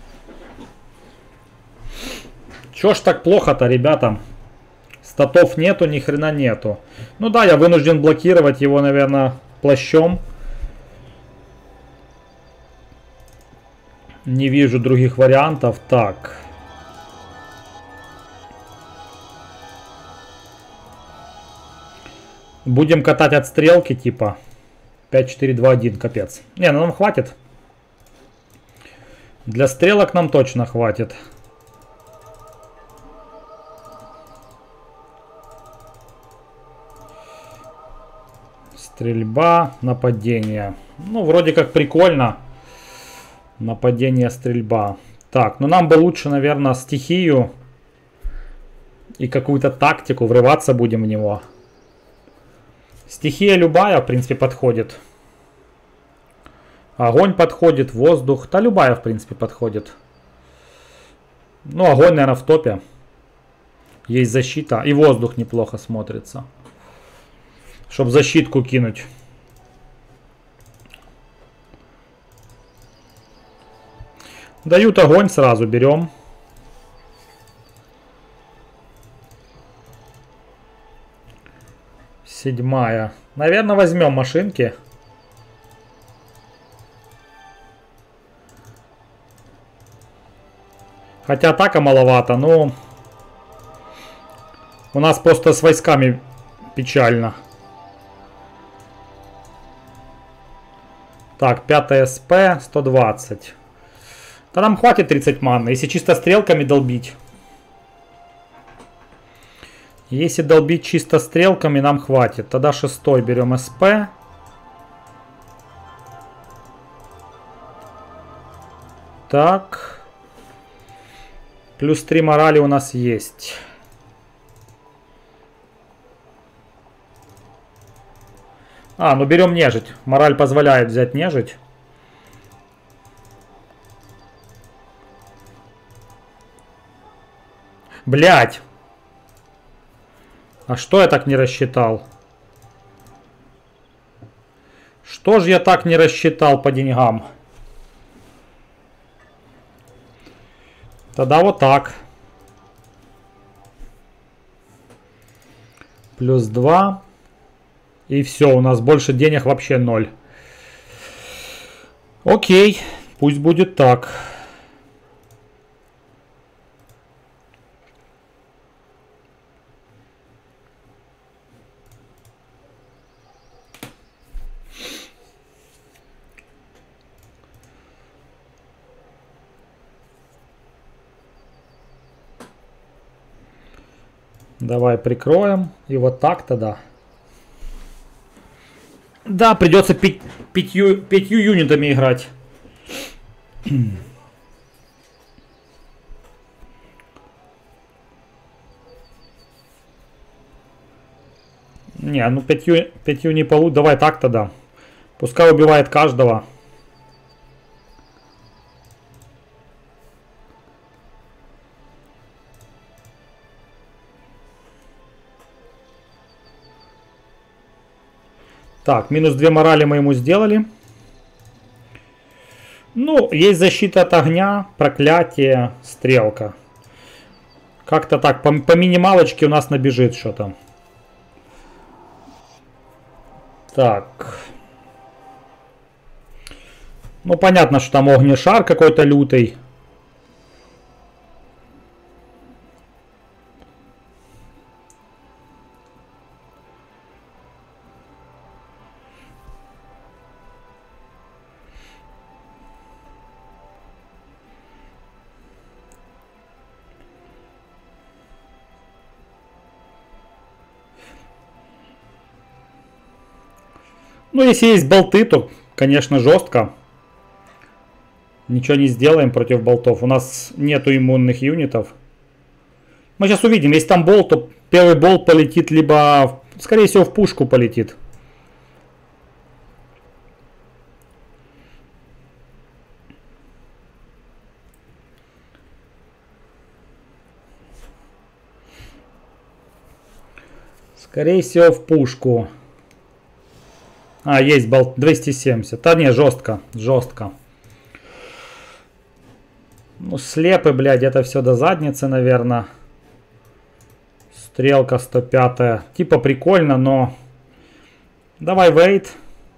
Чё ж так плохо-то, ребята? Статов нету, ни хрена нету. Ну да, я вынужден блокировать его, наверное, плащом. Не вижу других вариантов. Так. Будем катать от стрелки, типа. пять, четыре, два, один, капец. Не, ну нам хватит. Для стрелок нам точно хватит. Стрельба, нападение. Ну, вроде как прикольно. Нападение, стрельба. Так, ну нам бы лучше, наверное, стихию и какую-то тактику. Врываться будем в него. Стихия любая, в принципе, подходит. Огонь подходит, воздух. Да, любая, в принципе, подходит. Ну, огонь, наверное, в топе. Есть защита. И воздух неплохо смотрится. Чтобы защитку кинуть. Дают огонь, сразу берем. Седьмая. Наверное, возьмем машинки. Хотя атака маловато, но... У нас просто с войсками печально. Так, пятая СП, сто двадцать. Да нам хватит тридцать манны, если чисто стрелками долбить. Если долбить чисто стрелками, нам хватит. Тогда шестой берем СП. Так. Плюс три морали у нас есть. А, ну берем нежить. Мораль позволяет взять нежить. Блять. А что я так не рассчитал? Что же я так не рассчитал по деньгам? Тогда вот так. Плюс два. И все, у нас больше денег вообще ноль. Окей, пусть будет так. Давай прикроем. И вот так тогда. Да, придется пи пятью, пятью юнитами играть. Не, ну пятью, пятью не получится. Давай так тогда. Пускай убивает каждого. Так, минус две морали мы ему сделали. Ну, есть защита от огня, проклятие, стрелка. Как-то так, по, по минималочке у нас набежит что-то. Так. Ну, понятно, что там огнешар какой-то лютый. Ну, если есть болты, то, конечно, жестко. Ничего не сделаем против болтов. У нас нету иммунных юнитов. Мы сейчас увидим. Если там болт, то первый болт полетит либо, скорее всего, в пушку полетит. Скорее всего, в пушку. А, есть болт двести семьдесят. Да не, жестко, жестко. Ну, слепы, блядь, это все до задницы, наверное. Стрелка сто пятая. Типа прикольно, но... Давай вейт.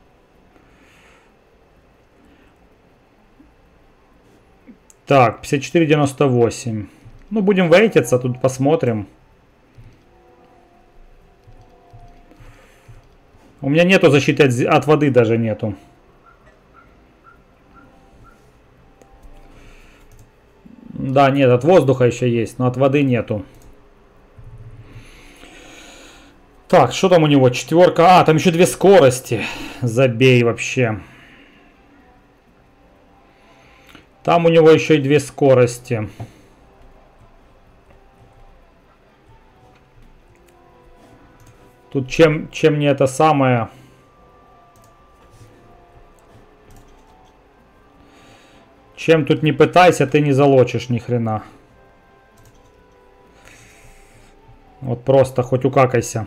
Так, пятьдесят четыре девяносто восемь. Ну, будем вейтиться, тут посмотрим. У меня нету защиты от, от воды, даже нету. Да, нет, от воздуха еще есть, но от воды нету. Так, что там у него? Четверка. А, там еще две скорости. Забей вообще. Там у него еще и две скорости. Тут чем, чем не это самое... Чем тут не пытайся, ты не залочишь ни хрена. Вот просто хоть укакайся.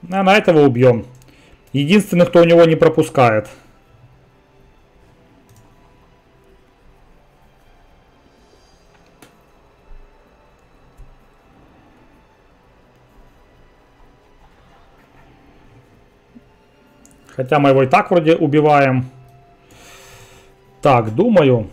Наверное, этого убьем. Единственный, кто у него не пропускает. Хотя мы его и так вроде убиваем. Так, думаю.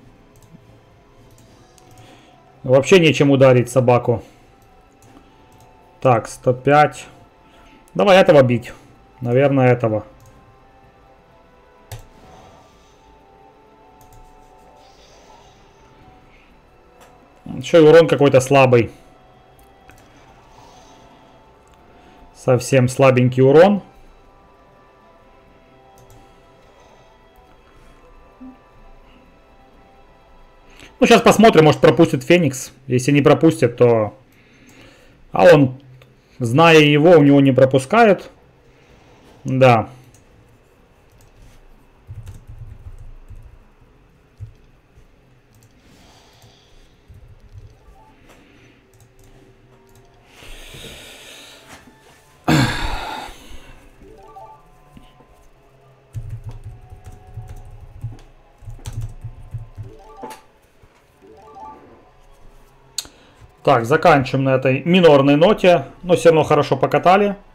Вообще нечем ударить собаку. Так, сто пять. Давай этого бить. Наверное, этого. Еще и урон какой-то слабый. Совсем слабенький урон. Ну, сейчас посмотрим, может пропустит Феникс. Если не пропустит, то... А он, зная его, у него не пропускает. Да. Так, заканчиваем на этой минорной ноте. Но все равно хорошо покатали.